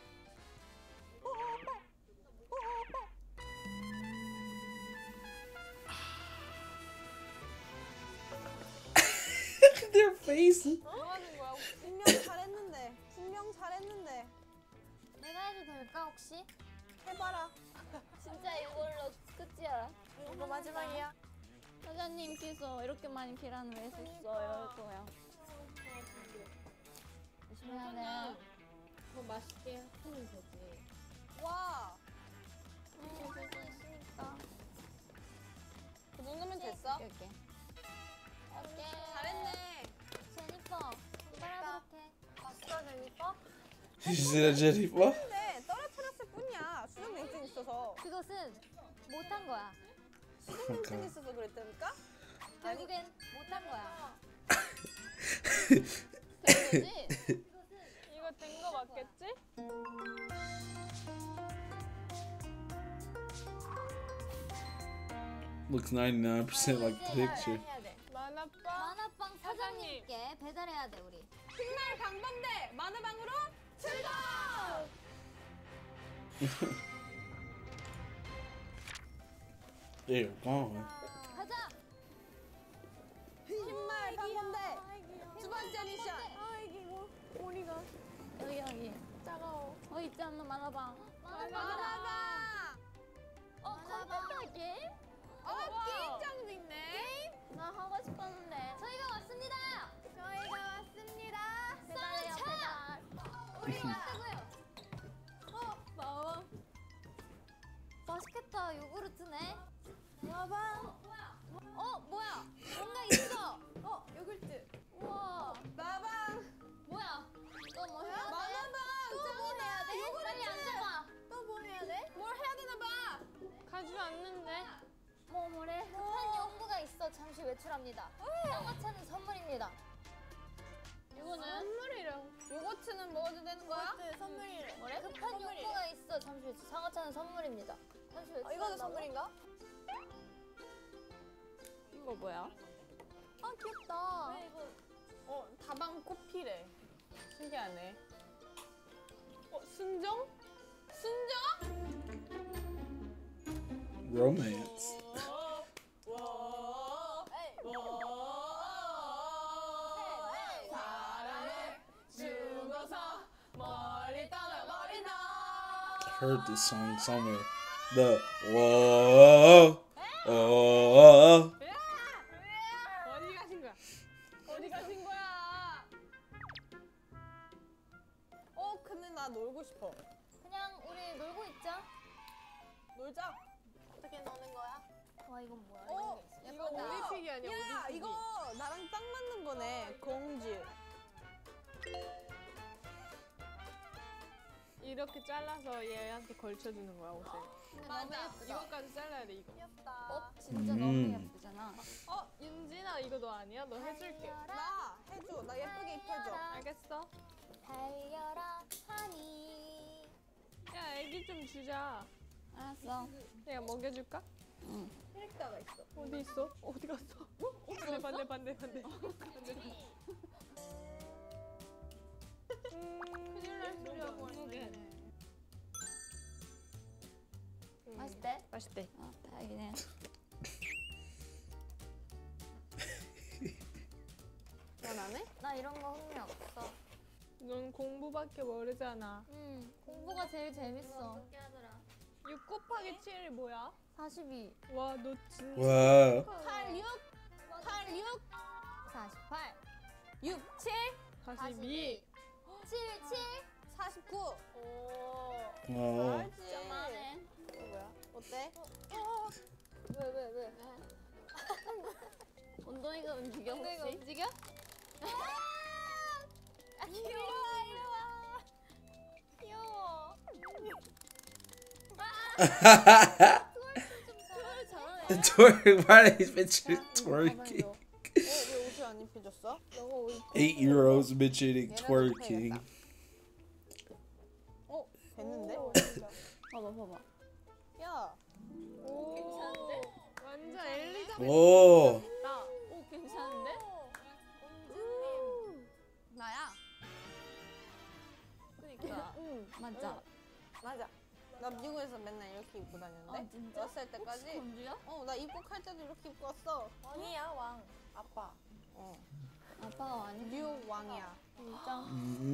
their face. 뭐 하는 거야? 분명 잘했는데. 내가 해도 될까, 혹시? 해봐라. 진짜 이걸로 끝이야. 이거 마지막이야. 사장님께서 이렇게 많이 계란을 왜 썼어요? 이럴 거야. 조심해야 돼. 더 맛있게 하면 되지. 와. 될 수 있으니까. 그 정도면 됐어? 이렇게. 잘했네. 제니퍼, 이발하도록 해. 봤어, 제니퍼? You see that, Jennifer? 근데 떨어뜨렸을 뿐이야. 수족냉증 있어서. 그것은 못한 거야. 수족냉증 있어서 그랬다니까? 결국엔 못한 거야. 되지? 이거 된 거 맞겠지? Looks 99% like the picture. 해야 돼. 만화빵. 만화빵 사장님께 배달해야 돼, 우리. 흰말 방방대 만화방으로 출동! They're gone. 가자! 흰말 방방대 두 번째 미션. 여기. 차가워. 있지 않나, 만화빵. 만화방. 컴퓨터 게임? 게임장도 있네. 나 하고 싶었는데. 저희가 왔습니다! 배달해요, 배달. 우리 왔다고요. 맛있겠다, 요구르트네. 만화방. 뭐야? 뭔가 있어. 요구르트. 우와. 마방. 뭐야? 너 뭐 해야 돼? 만화방. 또 뭐 해야 돼? 요구르트. 빨리 앉아봐. 또 뭐 해야 돼? 뭘 해야 되나 봐. 가져왔는데. 뭐래? 급한 연구가 있어. 잠시 외출합니다. 쌍화차는 선물입니다. 이거는 선물이랑. 요거트는 먹어도 되는 거야? 선물이래. 뭐래? 급한 연구가 있어. 잠시 외출. 쌍화차는 선물입니다. 잠시 외출. 이거도 선물인가? 이거 뭐야? 귀엽다. 다방 코피래. 신기하네. 순정? Romance. 사랑해 죽어서 멀리 떠나버린다. Heard this song somewhere. The whoa. 어디 가신 거야? 근데 나 놀고 싶어. 그냥 우리 놀고 있자. 놀자. 어떻게 노는 거야? 와, 이건 뭐야? 이거 올림픽이 아니야. 야, 이거 나랑 딱 맞는 거네. 공주. 이 이렇게 잘라서 얘한테 걸쳐주는 거야 옷을. 맞아. 이거까지 잘라야 돼 이거. 어 진짜 너무 예쁘잖아. 윤진아 이거 너 아니야? 너 해줄게. 나 해줘. 나 예쁘게 입혀줘. 알겠어? 달려라 하니. 야 애기 좀 주자. 알았어. 내가 먹여줄까? 응. 캐릭터가 있어. 어디 있어? 어디 갔어? 반대. 큰일 날 소리하고 있네. 맛있대? 맛있대. 다행이네. 난 안 해? 나 이런 거 흥미 없어. 넌 공부밖에 모르잖아. 공부가 제일 재밌어. 6 곱하기 7이 뭐야? 42. 와, 너 진짜. 와. 86, 88, 48. 6, 7, 42. 7, 7. 49. 오. 어. 잘하네. 뭐야? 어때? 왜? 엉덩이가 움직여 혹시? 엉덩이가 움직여? 아, 귀여워. 이리 와. 귀여워. Twerk. Why they mention twerking? 왜 옷을 안 입혀줬어? 8-year-olds mentioning twerking. 됐는데? 봐봐. 야. 오. 괜찮은데? 완전 엘리자베스. 오. 나. 오 괜찮은데? 나야. 그니까. 맞아. 맞아. 나 미국에서 맨날 이렇게 입고 다녔는데. 아, 진짜? 몇 살 때까지? 혹시 공주야? 나 입국할 때도 이렇게 입고 왔어. 왕이야, 왕. 아빠. 아빠가 아니 뉴욕 왕이야. 진짜.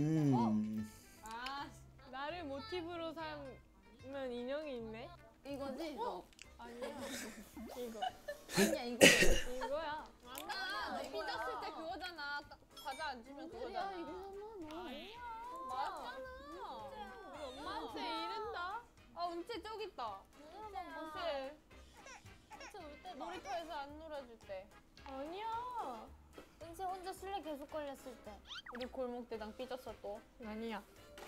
나를 모티브로 삼은 인형이 있네? 이거지 이거. 아니야. 이거. 아니야 이거. 이거야. 너 삐졌을 때 그거잖아. 과자 안 주면 그거잖아. 이거 너. 맞잖아. 우리 엄마한테 이른다. 은채 저기 있다. 은채. 놀이터에서 안 놀아줄 때. 아니야. 은채 혼자 술래 계속 걸렸을 때. 우리 골목대장 삐졌어 또. 아니야.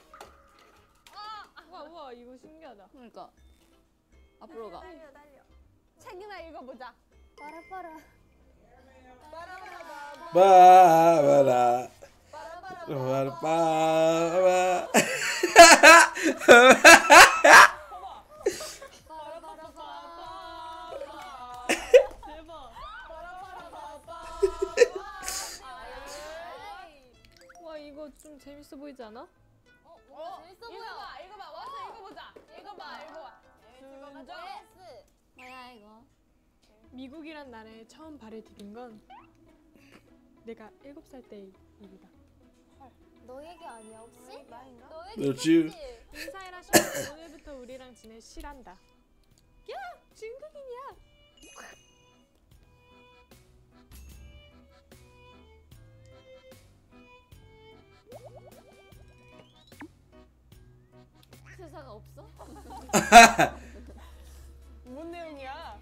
우와 이거 신기하다. 그러니까. 앞으로 가. 달려. 책이나 읽어보자. 빠라빠라. 바바라. 바바라. 대박. 와 이거 좀 재밌어 보이지 않아? 재밌어 보여. 읽어봐. 와서 읽어보자. 읽어봐. 뭐야 이거? 미국이란 나라에 처음 발을 디딘 건 내가 7살 때의 일이다. 너 얘기 아니야 혹시? 나인가? 너 That's 얘기 you. 했지? 인사해라 시 오늘부터 우리랑 지낼 시란다. 야 중국인이야. 대사가 없어? 뭔 내용이야?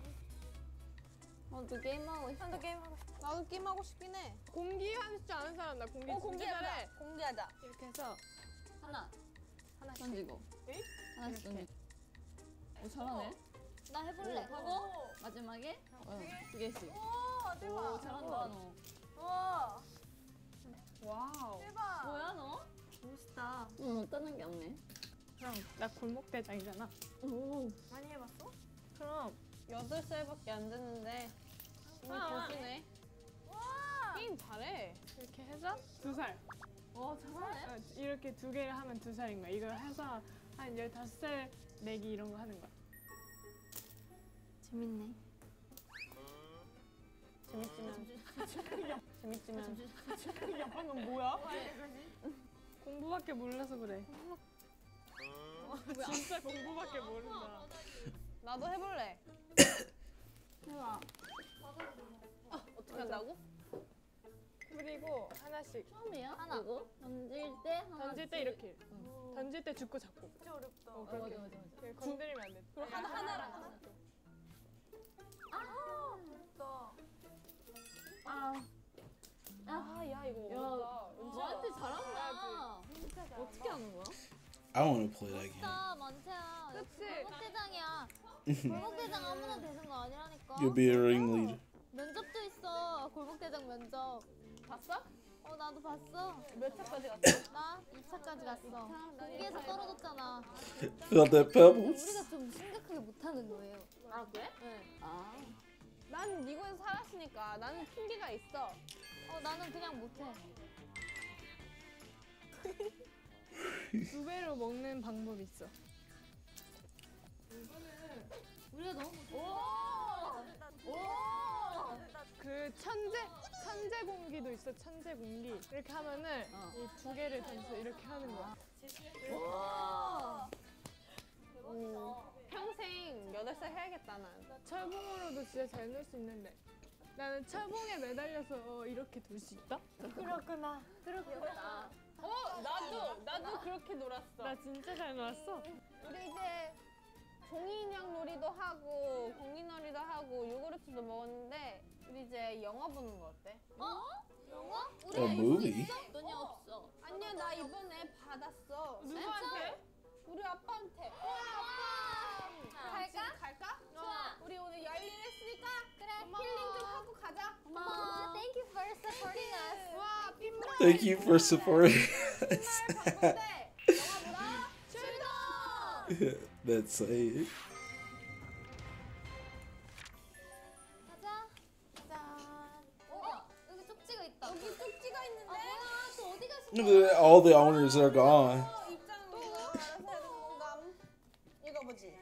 너 게임하고 싶어. 나도 게임하고 싶긴 해. 공기할 줄 아는 사람 나 공기 진짜 공개하자. 잘해. 공개하자. 이렇게 해서 하나씩 던지고. 하나씩 던지고. 오 잘하네. 나 해볼래. 하고 마지막에 2개씩. 오 잘한다 너. 우와. 와우. 대박. 뭐야 너? 멋있다. 넌 어떠는 게 없네. 그럼 나 골목 대장이잖아. 오. 많이 해봤어? 그럼 8살밖에 안 됐는데 이미 고수네. 게임 잘해. 이렇게 해서 2살. 와 잘하네. 이렇게 2개를 하면 2살인 거야. 이걸 해서 한 15살 내기 이런 거 하는 거야. 재밌네. 재밌지만 야 방금 뭐야? 공부밖에 몰라서 그래. 진짜 공부밖에 모른다. 나도 해볼래. 해봐. 어떻게 한다고? 그리고 하나씩 처음이야? 하나. 이거? 던질 때 하나. 던질 때 이렇게. 던질 때 죽고 잡고. 진짜 어렵다. 그렇게. 맞아. 그렇게 건드리면 안 돼. 그럼 하나랑 야 이거 야, 어렵다. 너한테 잘한다. 어떻게 하는 거야? I want to play that game. 진짜 많대야. 그치? 골목대장이야. 골목대장 아무나 되는 거 아니라니까. You'll be a ringleader. 면접도 있어. 골목대장 면접. 봤어? 나도 봤어. 몇 차까지 갔어? 나 2차까지 갔어. 공기에서 떨어졌잖아. Felt that pebbles. 우리가 좀 심각하게 못하는 거예요. 아 그래? 네. 아. 난 미국에서 살았으니까 나는 핑계가 있어. 나는 그냥 못해. 두 배로 먹는 방법이 있어. 우리가 너무 그 천재 공기도 있어. 천재 공기. 이렇게 하면은 이 두 개를 던져 이렇게 하는 거야. 평생 8살 해야겠다 난. 철봉으로도 진짜 잘 놀 수 있는데. 나는 철봉에 매달려서 이렇게 돌 수 있다? 그렇구나. 나도 그렇게 놀았어. 나 진짜 잘 놀았어. 우리 이제 종이 인형 놀이도 하고 공기놀이도 하고 요구르트도 먹었는데 우리 이제 영화 보는 거 어때? 영화? A movie? 돈이 없어. 아니야 나 이번에 받았어. 누구한테? 우리 아빠한테. 갈까? 갈까? 좋아. 우리 오늘 열일 했으니까 그래. 힐링 좀 하고 가자. 고마워. Thank you for supporting us. 와 빈말. Thank you for supporting us. 방법대 영화 보러 출동. That's it. 가자. 짠. 여기 쪽지가 있다. 여기 쪽지가 있는데. 뭐야? 또 어디 가신 Look at that, all the owners are gone. 입장은 우리가 알아서 해야 되는 건가? 읽어보지.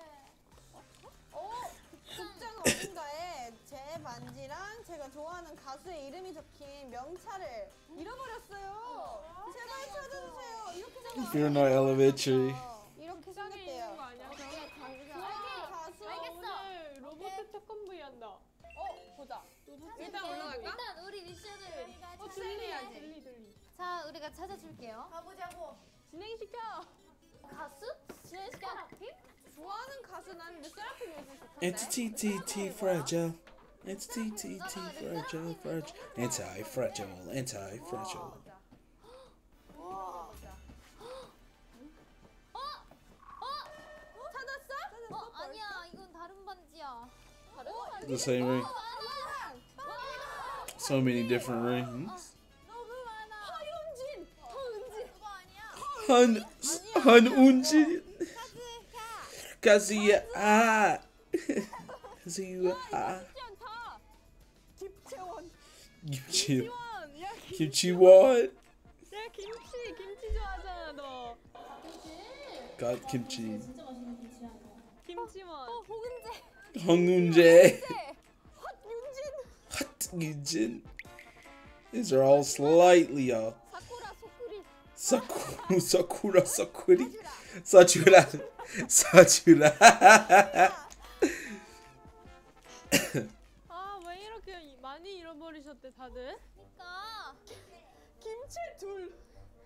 극장 어딘가에 제 반지랑 제가 좋아하는 가수의 이름이 적힌 명찰을 잃어버렸어요. 제발 찾아주세요. 이렇게 If you're not elementary. 이렇게 생겼대요. 가수 알겠어. 오늘 로봇 태권브이 한다. 보자. 일단 올라갈까? 일단 우리 미션을 들리. 자, 우리가 찾아줄게요. 가보자고. 진행시켜. 가수? 진행시켜. 좋아하는 가수 난 르세라핌 요즘 좋던데. It's TTT fragile. It's TTT fragile, fragile. Anti-fragile, anti-fragile. 찾았어? 아니야. 이건 다른 반지야. 다른 반지? The same ring. So many different rings. 너무 많아. 허윤진. 그거 아니야. 한운진. 가지야. 가지야. 쉽지 않다. 김채원. 김치. 야, 김치원. 야 김치 좋아하잖아 너. got kimchi. 김치원. 호근재. 황운재. 헛윤진. 핫윤진. These are all slightly off. 사쿠라 소쿠리. Sakura Sakuri. Sachura. Sachura. 왜 이렇게 많이 잃어버리셨대 다들? 그러니까 김치 둘.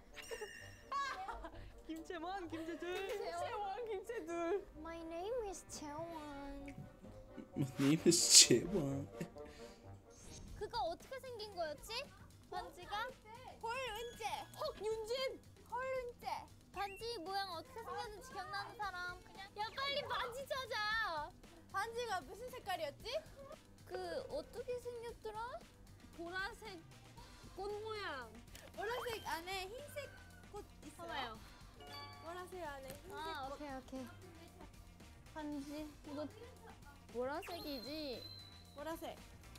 김채원, 김치 둘. 김치 둘. My name is 채원. My name is Chewon. 그거 어떻게 생긴 거였지? 반지가? 헐은재. 헉윤진. 헐룬째. 반지 모양 어떻게 생겼는지 기억나는 사람? 야 빨리 반지 찾아. 반지가 무슨 색깔이었지? 그 어떻게 생겼더라? 보라색 꽃 모양. 보라색 안에 흰색 꽃 있어요. 봐봐요. 보라색 안에 흰색 아 꽃. 오케이. 반지 이거 보라색이지? 보라색.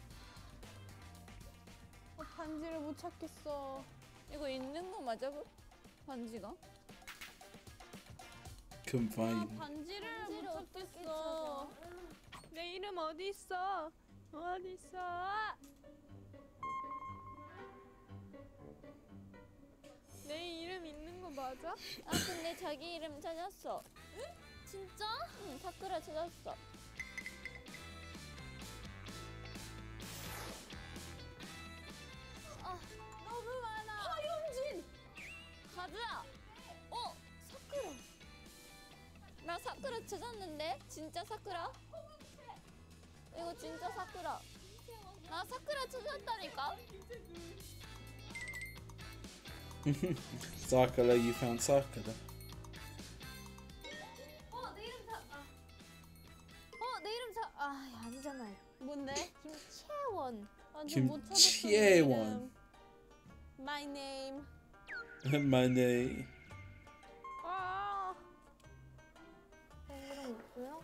반지를 못 찾겠어. 이거 있는 거 맞아? 반지가? Couldn't find. 반지를 못 어떻게 찾겠어. 내 이름 어디 있어? 어디 있어? 내 이름 있는 거 맞아? 아 근데 자기 이름 찾았어. 응? 진짜? 응 사쿠라 찾았어. 너무 많아. 허윤진. 가즈야. 사쿠라. 나 사쿠라 찾았는데? 진짜 사쿠라? 이거 진짜 사쿠라. 나 사쿠라 찾았다니까? Sakura, you found Sakura. 아니잖아요. 뭔데? 김채원. 못 찾았어. 김채원. My name. My name. 아. 이름 뭐야?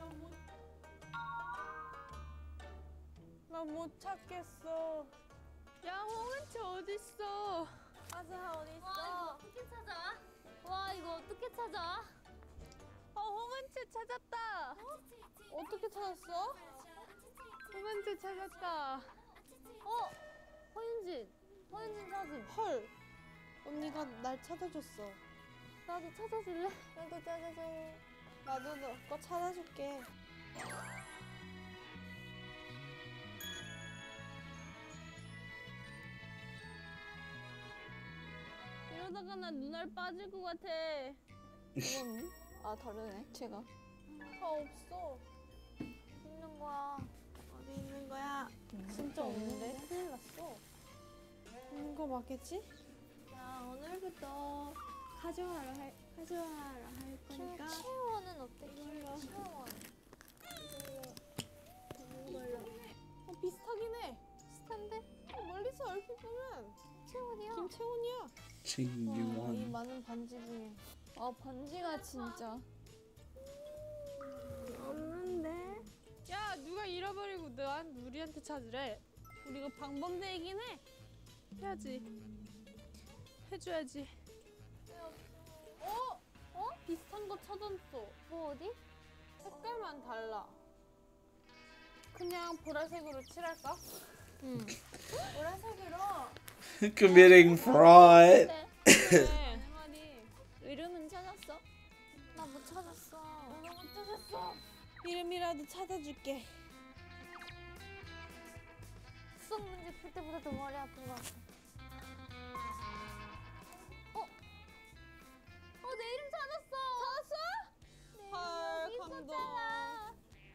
나 못 찾겠어. 야, 홍은채 어딨어? 가자, 어딨어? 어떻게 찾아? 와, 이거 어떻게 찾아? 홍은채 찾았다. 어떻게 찾았어? 홍은채 찾았다. 허윤진 사진. 헐. 언니가 날 찾아줬어. 나도 찾아줄래? 나도 찾아줘. 나도 너 거 찾아줄게. 이러다가 나 눈알 빠질 것 같아. 이건 다르네 채가. 없어. 있는 거야. 어디 있는 거야? 진짜 없는데? 큰일 났어. 있는 거 맞겠지? 자, 오늘부터 가져와라 할 거니까. 김채원은 어때? 김채원. 비슷하긴 해. 비슷한데? 멀리서 얼핏 보면 채원이야. 김채원이야. 이 진유원. 많은 반지 중에 반지가 진짜. 없는데? 야, 누가 잃어버리고 우리한테 찾으래. 우리가 방범대이긴 해. 해줘야지. 비슷한 거 찾았어. 뭐 어디? 색깔만 달라. 그냥 보라색으로 칠할까? 응. 보라색으로. Committing fraud. 네. 내 말이. 이름은 찾았어? 나 못 찾았어. 나도 못 찾았어. 이름이라도 찾아줄게. 수학 문제 풀 때보다 더 머리 아픈 것 같아. 내 이름 찾았어. 찾았어? 헐, 여기 감동. 있었잖아.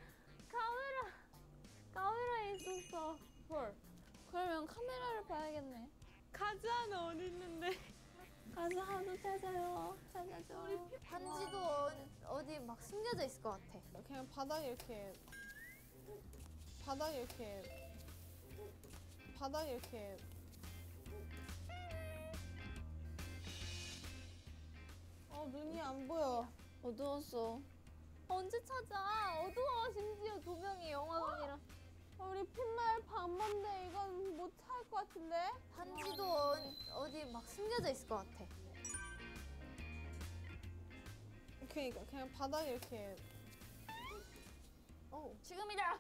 카메라에 있었어. 헐. 그러면 카메라를 봐야겠네. 가자는 어디 있는데? 가서 하도 찾아요. 찾아줘. 반지도 어디 막 숨겨져 있을 것 같아. 그냥 바닥에 이렇게. 눈이 안 보여. 어두웠어. 언제 찾아? 어두워. 심지어 조명이 영화관이라. 우리 핀말 방범대 이건 못 찾을 것 같은데? 반지도 어디 막 숨겨져 있을 것 같아. 그러니까 그냥 바닥에 이렇게. 지금이다.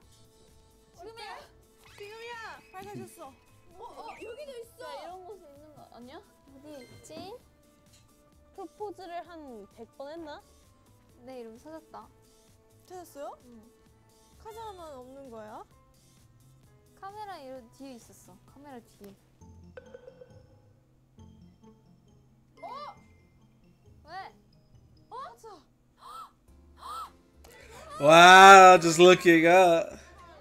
지금이야. 밝아졌어. 여기도 있어. 야, 이런 곳에 있는 거 아니야? 어디 있지? 프로포즈를 한 100번 했나? 내 이름 찾았다. 찾았어요? 응. 카자만 없는 거야? 카메라 뒤에 있었어. 카메라 뒤에. 왜? 맞아. Wow, just looking up.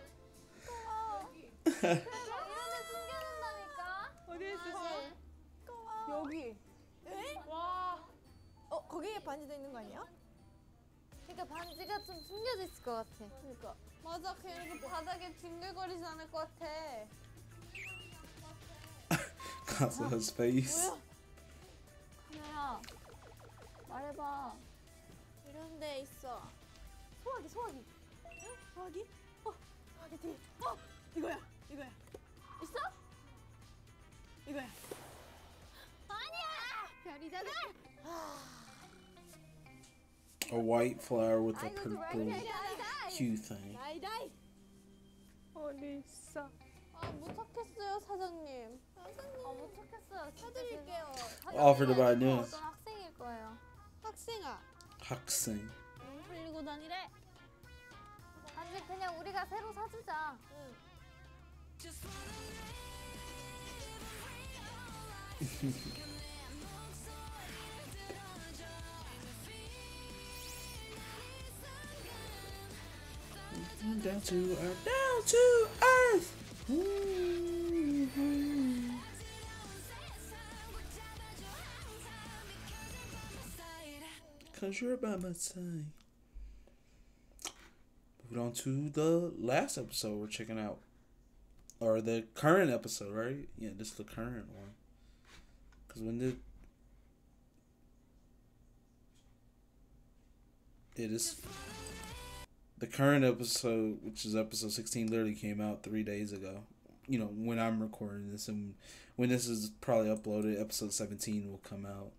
이런 데 숨겨놓는다니까? 어디에 있었어? 사실. 여기. 와. 거기에 반지도 있는 거 아니야? 그러니까 반지가 좀 숨겨져 있을 것 같아. 그러니까. 맞아. 그냥 이렇게 바닥에 뒹굴거리지 않을 것 같아. Cause of his face. 카메라. 말해봐. 이런 데 있어. 소화기. 소화기? 소화기 뒤에. 이거야. 있어? 이거야. 아니야! 별이잖아. A white flower with a 아이고, purple hue thing. 다이. 어디 있어? 못 찾겠어요, 사장님. 못 찾겠어요. 찾아드릴게요. Offered by news. 어떤 학생일 거예요. 학생아. Haksing. 흘리고 다니래. 반지 그냥 우리가 새로 사주자. 응. Down to earth. Cause you're by my side. moving on to the last episode we're checking out. Or the current episode, right? Yeah, this is the current one. Because when did... It is... The current episode, which is episode 16, literally came out 3 days ago. You know, when I'm recording this. And when this is probably uploaded, episode 17 will come out.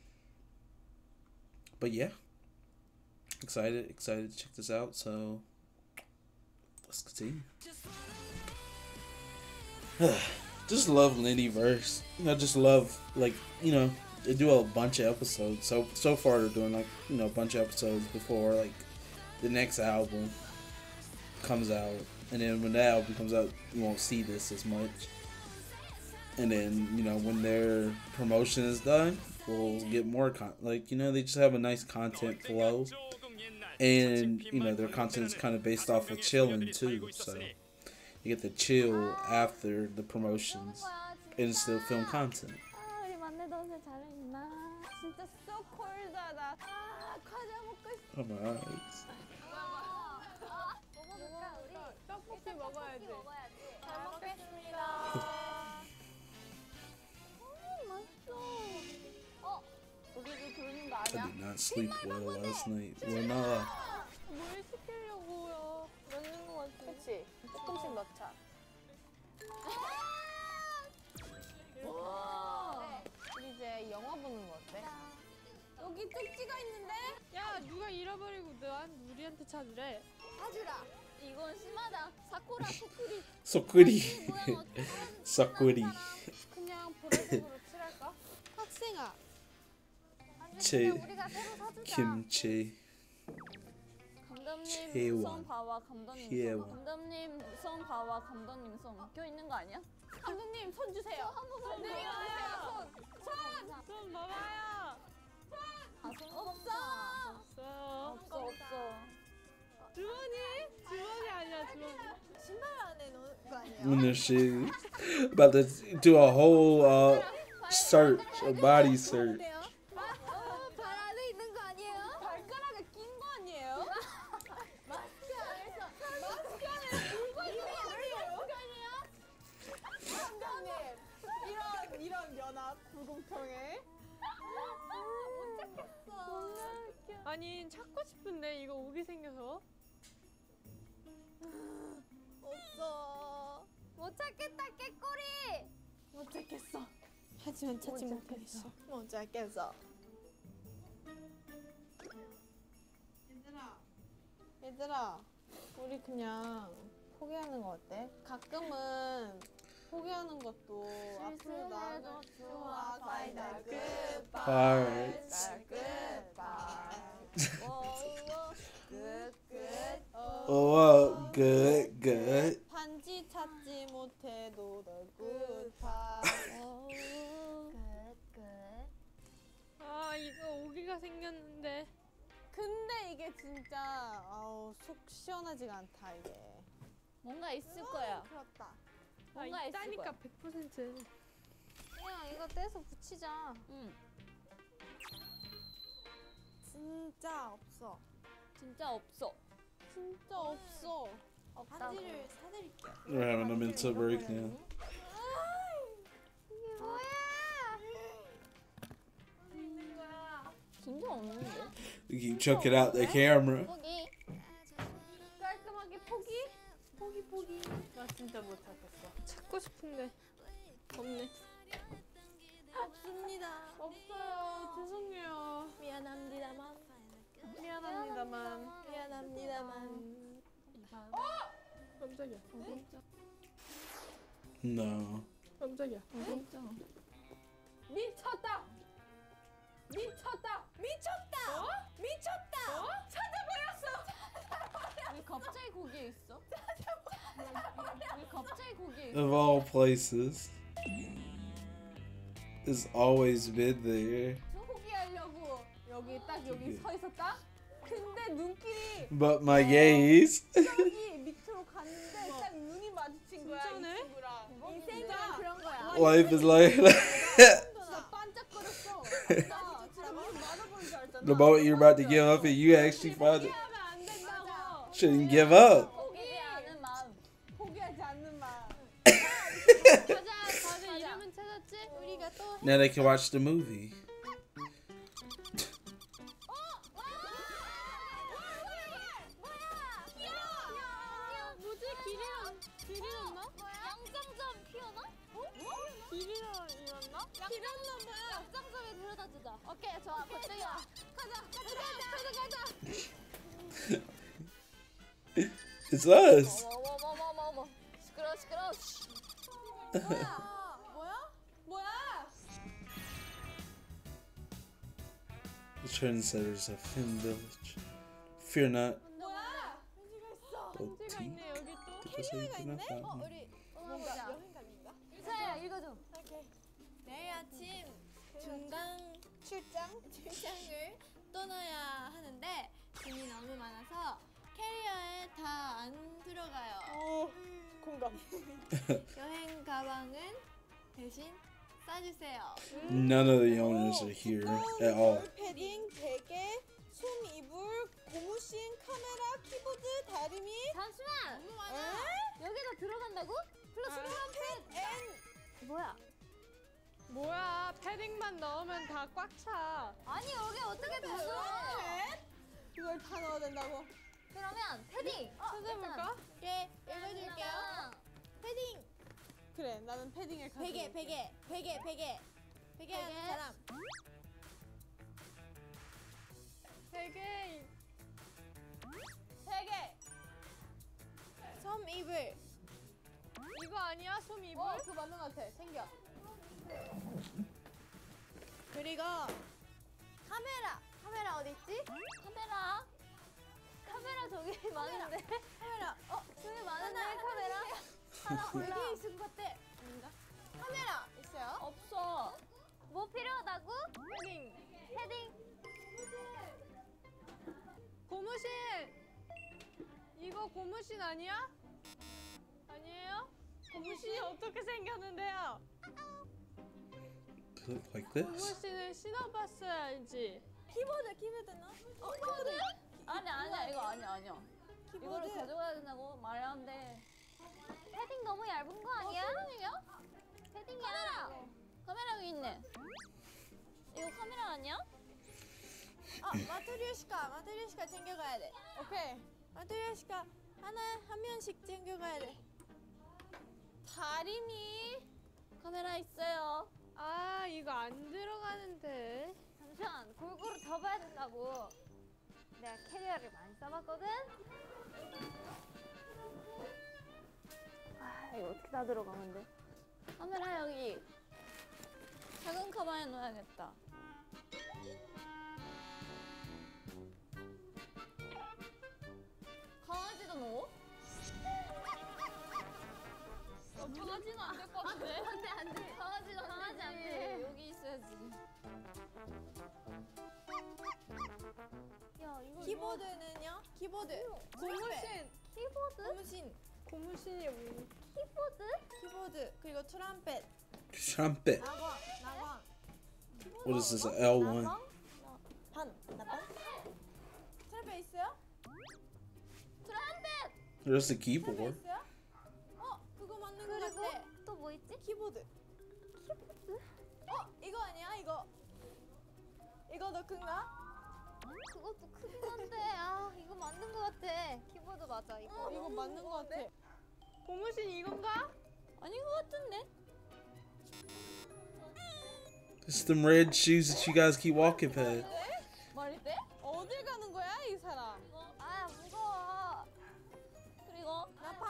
But yeah. Excited to check this out. So, let's continue. Just love LENIVERSE. I just love, like, they do a bunch of episodes. So far they're doing, like, a bunch of episodes before, like, the next album comes out. And then when that album comes out, you won't see this as much. And then, when their promotion is done, we'll get more they just have a nice content flow. And, their content is kind of based off of chilling, too. So, you get to chill after the promotions and still film content. 우리 만내 동생 잘했나? 진짜 so cold하다. 나 과자 먹고 싶어. Oh my eyes. 뭐 먹을까 우리? 떡볶이 먹어야지. 잘 먹겠습니다. 맛있어. 우리도 그러는 거 I 아니야? did not sleep well last night. Well, no. 뭘 시키려고요? 넣는 거 같아. 그치? 조금씩 넣자. 우리 이제 영화 보는 거 어때? 여기 쪽지가 있는데? 야 누가 잃어버리고 우리한테 찾으래. 사주라. 이건 심하다. 사쿠라 코쿠리. 소쿠리. 소쿠리. 그냥 보라색으로 칠할까? 학생아. 체. 우리가 새로 사주자. 김치. 감독님 채원. 손 봐와 감독님 희애원. 손. 감독님 손 봐와 감독님 손. 껴 있는 거 아니야? 감독님 손 주세요. 한 번만 네, 주세요. 좀 봐봐요. 없어. 없어. 주머니 아니야 주머니. 신발 안에 넣을 거 아니야? In their shoes. About to do a whole search, a body search. 발 안에 있는 거 아니에요? 발가락에 낀 거 아니에요? 마스크 안에서 마스크 안에 물고 있는 거 아니에요? 감독님 이런 연합 불공평해? 아니 찾고 싶은데 이거 오기 생겨서. 없어. 못 찾겠다 깨꼬리. 못 찾겠어. 하지만 찾지 못했어. 못 찾겠어. 얘들아, 우리 그냥 포기하는 거 어때? 가끔은 포기하는 것도 앞으로 나아가 좋아. 바이다 굿바이. Oh, good. 반지 찾지 못해도 널 굿바이. 아 이거 오기가 생겼는데. 근데 이게 진짜 속 시원하지가 않다 이게. 뭔가 있을 거야. 그렇다. 뭔가 있을 있다니까 거야. 100%. 그냥 이거 떼서 붙이자. 응. 진짜 없어. 진짜 없어. 진짜 없어. 없다고. 반지를 사드릴게요. We're having a mental breakdown. 이게 뭐야? 있는 거야. 진짜 없는데? We keep chucking out the camera. 거기. 깔끔하게 포기? 포기. 나 진짜 못 찾겠어. 찾고 싶은데 없네. 없습니다. 없어요. 죄송해요. 미안합니다만. 깜짝이야. No. 깜짝이야. 미쳤다. 왜 갑자기 거기에 있어? 왜 갑자기 거기에 있어? Of all places. It's always been there. 포기하려고 딱 여기 서 있었다. 근데 눈길이 But my gaze. 저기 밑으로 갔는데 딱 눈이 마주친 거야. 진짜네? 이 친구랑. 인생은 그런 거야. Life is like 진짜 반짝거렸어. 나 진짜 눈 맞아보는 줄 알았잖아. the moment you're about to give up and you actually find it. 포기하면 안 된다고. Shouldn't give up. 포기하지 않은 마음. 포기하지 않는 마음. 가자. 다들 이름은 찾았지? 우리가 또 Now they can watch the movie. 뭐지? 길 잃었나? 양장점 피어나? 길 잃었나? 피었나봐. 양장점에 데려다 주자. 오케이, 좋아. 그쪽이야. 가자. It's us. 어머. 시끄러워. 뭐야? The trendsetters of Film Village. Fear not. 뭐야? 편지가 있어. 편지가 있네 여기 또. 캐리어가 있네? 우리 뭔가 여행감인가? 이사야, 읽어줘. 오케이. 내일 아침 중간 출장을 떠나야 하는데 짐이 너무 많아서 캐리어에 다 안 들어가요. 오, 공감. 여행 가방은 대신 싸주세요. None of the owners are here at all. 패딩, 베개, 솜 이불, 고무신, 카메라, 키보드, 다리미. 잠시만. 너무 많아. 여기다 들어간다고? 플러스 뭐야? 패딩만 넣으면 다 꽉 차. 아니, 여기 어떻게 들어? 이걸 다 넣어야 된다고. 그러면 패딩. 찾아볼까? 네, 읽어줄게요. 패딩, 그래, 나는 패딩을 가지고. 베개 하는 사람. 베개. 솜 이불. 이거 아니야? 솜 이불? 그거 맞는 것 같아. 챙겨. 그리고 카메라 어디 있지? 카메라 저기 많은데. 카메라. 저기 많은데 카메라? 하나 골라. 여기 있을 것 같아. 아닌가? 카메라 있어요? 없어. 뭐 필요하다고? 패딩. 고무신. 이거 고무신 아니야? 아니에요? 고무신이 어떻게 생겼는데요? Look like this. 고무신을 신어봤어야지. 키보드는? 키보드? 아니야. 이거 아니야. 이거를 가져가야 된다고 말하는데. 패딩 너무 얇은 거 아니야? 패딩이야. 카메라 여기 있네. 이거 카메라 아니야? 마트리오시카 챙겨가야 돼. 오케이. 마트리오시카 한 면씩 챙겨가야 돼. 다리미. 카메라 있어요. 아, 이거 안 들어가는데. 잠시만, 골고루 접어야 된다고. 내가 캐리어를 많이 써봤거든? 이거 어떻게 다 들어가는데? 카메라 여기. 작은 가방에 넣어야겠다. 강아지도 넣어? 강아지는 안 될 것 같은데? 안 돼. 강아지 안 돼. 여기 있어야지. 야, 이거 키보드는요? 키보드. 고무신. 키보드? 고무신이 뭐? 키보드? 그리고 트럼펫. Trumpet. 나방. What is this? An L1. 나방? 트럼펫 있어요? There's the keyboard. 있어요? 그거 맞는 거 그리고 같아. 또 뭐 있지? 키보드. 이거 아니야? 이거 더 큰가? 그것도 큰 건데. 이거 맞는 거 같아. 키보드 맞아, 이거. 이거 맞는 것 같아. 고무신 이건가? 아닌 거 같은데? It's them red shoes that you guys keep walking past. 말이 돼? 어딜 가는 거야, 이 사람? 무거워. 그리고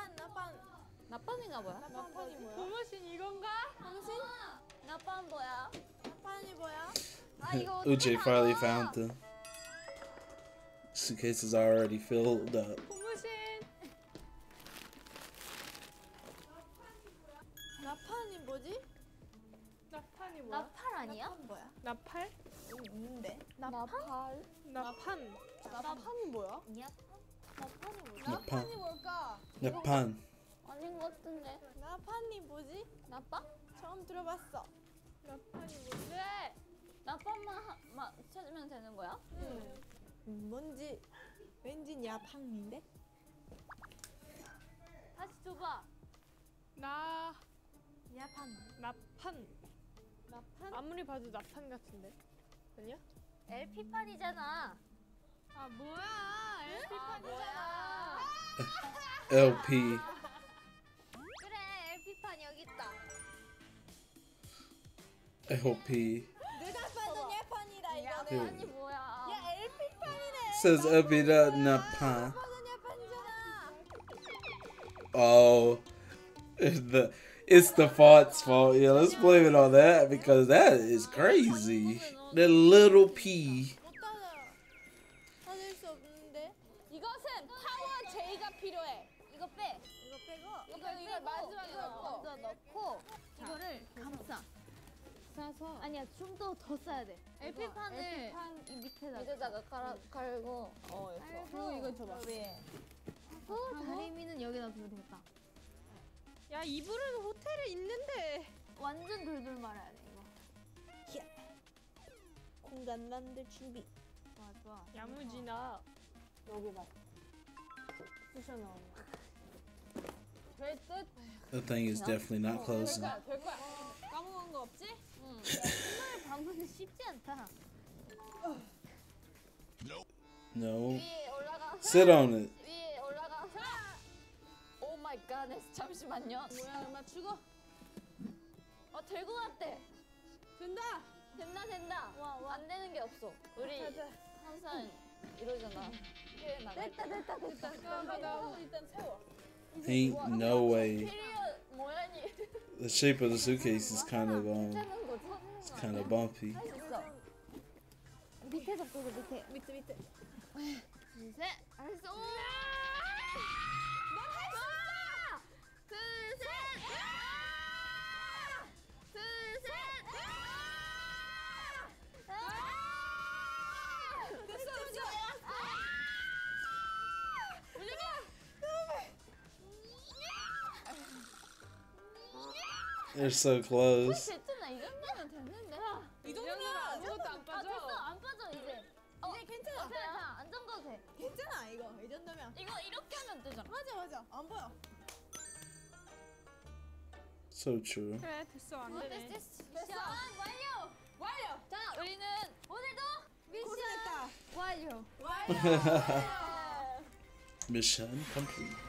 나밤인가 뭐야? 나판이 뭐야? 고무신 이건가? 나밤 뭐야? 나판이 뭐야? 이거 Uche 어떻게 finally 다 found them. Suitcase is already filled up. 고무신. 나판이 뭐지? 나판이 뭐야? 나팔 아니야? 뭐야? 나팔? 있는데? 나팔? 나판. 나판이 뭐야? 나팔이 뭐야? Napan. 나판이 뭘까? Napan. 아닌 것 같은데. 나판이 뭐지? 나빠? 처음 들어봤어. 나판이 뭔데? 나밤만 찾으면 되는 거야? 뭔지 왠지 야팡인데? 다시 줘봐. 나 야판. 나판. 나판? 아무리 봐도 나판 같은데. 아니야? LP판이잖아. 아 뭐야? LP판이잖아. LP. 그래, LP판 여기 있다. LP. 누가 봐도 예판이다 이거는. 야판이 뭐야? 야 LP판이네. Says LP다 나파. 봐도 예판이잖아. Oh, it's the font's fault. Yeah, let's blame it on that because that is crazy. That little P. 못 따라. 찾을 수 없는데. 이것은 파워 J가 필요해. 이거 빼. 이거 빼고. 이거 마지막에 넣고. 먼저 넣고 이거를 감싸. 싸서 아니야, 좀 더 써야 돼. LP판을 LP판 이 밑에다가 밑에다가 깔고 그리고 이거 줘봐. 위에 다리미는 여기다 두면 되겠다. 야 이불은 호텔에 있는데. 완전 돌돌 말아야 돼 이거. 공간 만들 준비. 좋아 좋아. 야무지나. 여기다. 쑤셔 넣어. 될 듯. The thing is definitely not closing. 될 거야. 까먹은 거 없지? 응. 정말 방문은 쉽지 않다. No. 위에 올라가. Sit on it. 위에 올라가. 오 마이 갓. 잠시만요. 뭐야 얼마 죽어? 될 것 같대. 된다. 된다. 안 되는 게 없어. 우리 항상 이러잖아. 해외 나갈 때. 됐다. 일단 세워. Ain't no way. 피리어 모양이 The shape of the suitcase is kind of 괜찮은 거지? it's kind of bumpy. 할 수 있어. 밑에 잡고 밑에. 밑에. 둘, 셋. 알았어. 넌할 수 있어. 둘, 셋. 둘, 셋. 됐어. They're so close. 됐잖아. 이 정도면 됐는데. 이 정도면 아무것도 안 빠져. 됐어. 안 빠져 이제. 이제 괜찮아. 자, 안 잠가도 돼. 괜찮아 이거. 이 정도면. 이거 이렇게 하면 되잖아. 맞아. 안 보여. So true. 그래 됐어 안 되네. 됐어. 완료. 자, 우리는 오늘도 미션 고생했다. 완료. Mission complete.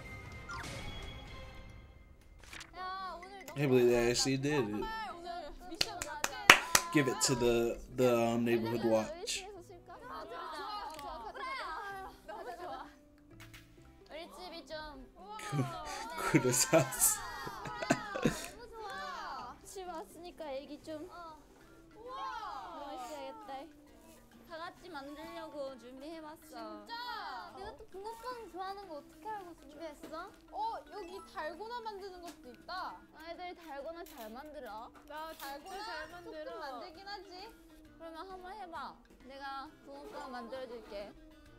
야, 오늘 너무 I can't believe they actually did it. 오늘 미션 맞아. Give it to the neighborhood watch. 의치에서 쉴까? 좋아. 너무 좋아. 우리 집이 좀 Kuda's house. 너무 좋아. 집 왔으니까 애기 좀 누워 있어야겠다. 다 같이 만들려고 준비해봤어. 진짜? 내가 또 붕어빵 좋아하는 거 어떻게 알고 준비했어? 여기 달고나 만드는 것도 있다. 애들 달고나 잘 만들어. 나 진짜 잘 만들어. 조금 만들긴 하지. 그러면 한번 해봐. 내가 붕어빵 만들어줄게.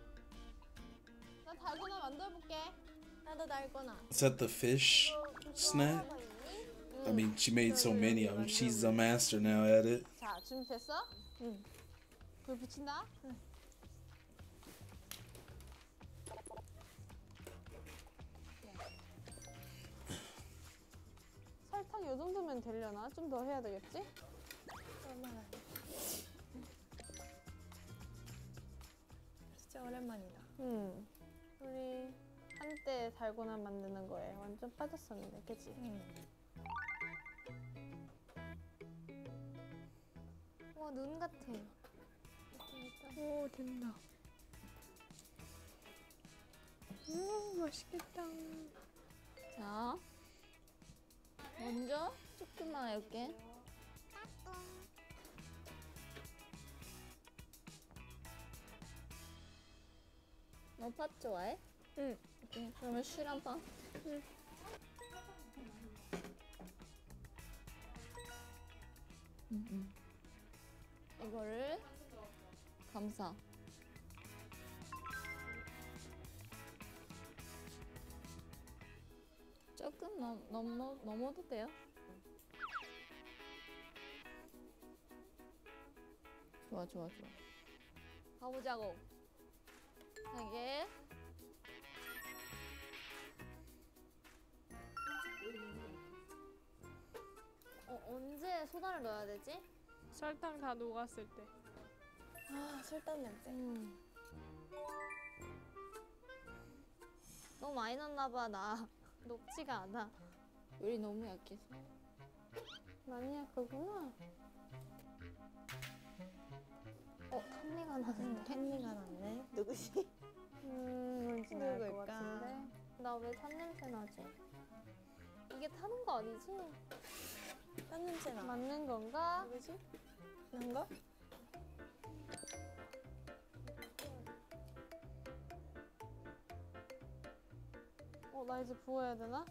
나 달고나 만들어볼게. 나도 달고나. Is that the fish snack? I mean, she made so many of them. She's a master now at it. 자, 준비됐어? 응. 불 붙인다? 응. 설탕 요 정도면 되려나? 좀 더 해야 되겠지? 얼마나? 진짜 오랜만이다. 응. 우리 한때 달고나 만드는 거에 완전 빠졌었는데, 그치? 와, 눈 같아. 오 된다. 맛있겠다. 자, 먼저 조금만 이렇게. 너 팥 좋아해? 응. 오케이, 그러면 슈랑 팥. 응. 이거를 감싸. 조금 넘어도 돼요. 좋아. 가보자고. 3개. 언제 소다를 넣어야 되지? 설탕 다 녹았을 때. 아, 설탕 냄새. 너무 많이 넣었나봐 나. 녹지가 않아. 요리 너무 약해서. 많이 약하구나. 탄내가 나는데. 탄내가 났네. 누구지? 뭔지 알것 같은데. 나 왜 탄냄새 나지? 이게 타는 거 아니지? 탄 냄새 나. 맞는 건가? 누구지? 난가? 나 이제 부어야 되나?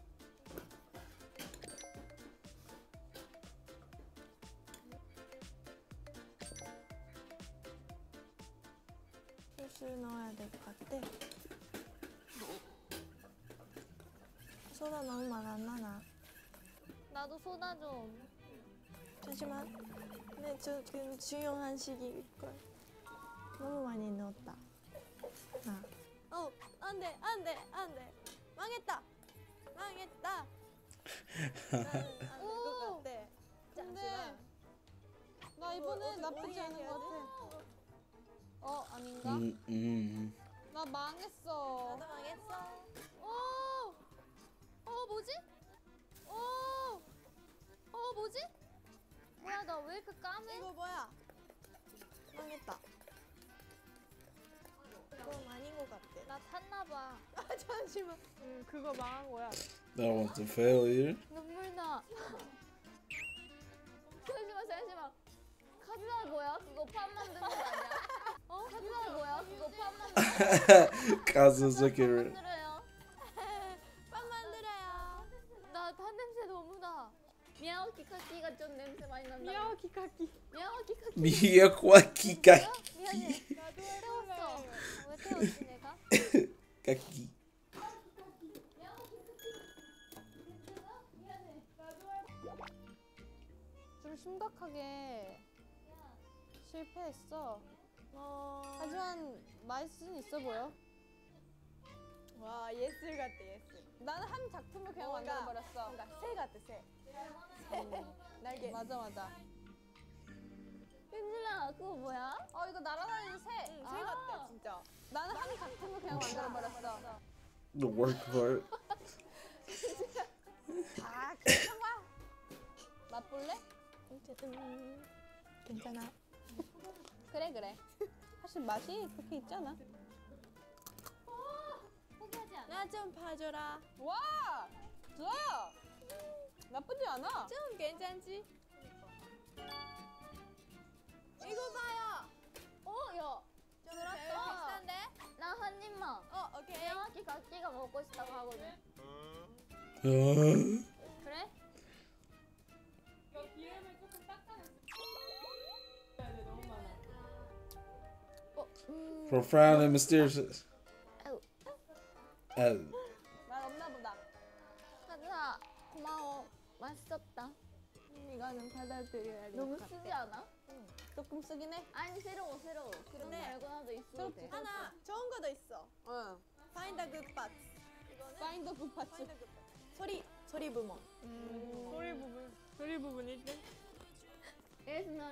술술 넣어야 될 것 같아. 소다 너무 많았나 나. 나도 소다 좀. 잠시만. 네, 저 지금 중요한 시기일걸. 너무 많이 넣었다. 나. 안 돼. 망했다. 나는 안될것 같아. 근데 나 이번에 나쁘지 않은 것 같아. 아닌가? 나 망했어. 나도 망했어. 뭐지? 뭐지? 뭐야 나 왜 이렇게 까매? 이거 뭐야? 망했다. 이거 아닌 것 같아. 나 탔나봐. 잠시만. 그거 망한 거야. That one's a failure. 눈물 나. 잠시만. 카드가 뭐야? 그거 판 만드는 거 아니야? 카드가 뭐야? 그거 판 만드는 Kazu's looking red. 만들어요. 빵 만들어요. 나 탄 냄새 너무 나. 미야오키 카키가 좀 냄새 많이 난다. 미야오키 카키. 미야오키 카키. Miyawaki 미안해. 나도 태웠어. 왜 태웠지 내가? kaki. 좀 심각하게 실패했어. 하지만 맛있을 수는 있어 보여. 와, 예술 같아, 예술. 나는 한 작품을 그냥 뭔가, 만들어버렸어. 뭔가 새 같아, 새. 날개. 맞아. 윤진아 그거 뭐야? 이거 날아다니는 새. 새 같아, 진짜. 나는 한 작품을 그냥 만들어버렸어. The work part. 괜찮아. 맛볼래? 괜찮아. 그래. 사실 맛이 그렇게 있잖아. 포기하지 않아. 나 좀 봐줘라. 와! 좋아요! 나쁘지 않아. 좀 괜찮지? 이거 봐요. 야. 좀 비슷한데? 나 한 입만. 오케이. 미야오키 카키가 먹고 싶다고 하거든. 그래? Profound and mysterious. 말 없나 보다. 카드야 고마워. 맛있었다. 이거는 받아들여야 돼. 너무 쓰지 않아? 조금 쓰긴 해. 아니 새로워. 그런 네. 달고나도 있어도 돼. 하나 좋은 것도 있어. 응. Find the good parts. 파인더 굿파츠. Find the good parts. 소리 부분. 소리 부분 1등. ASMR.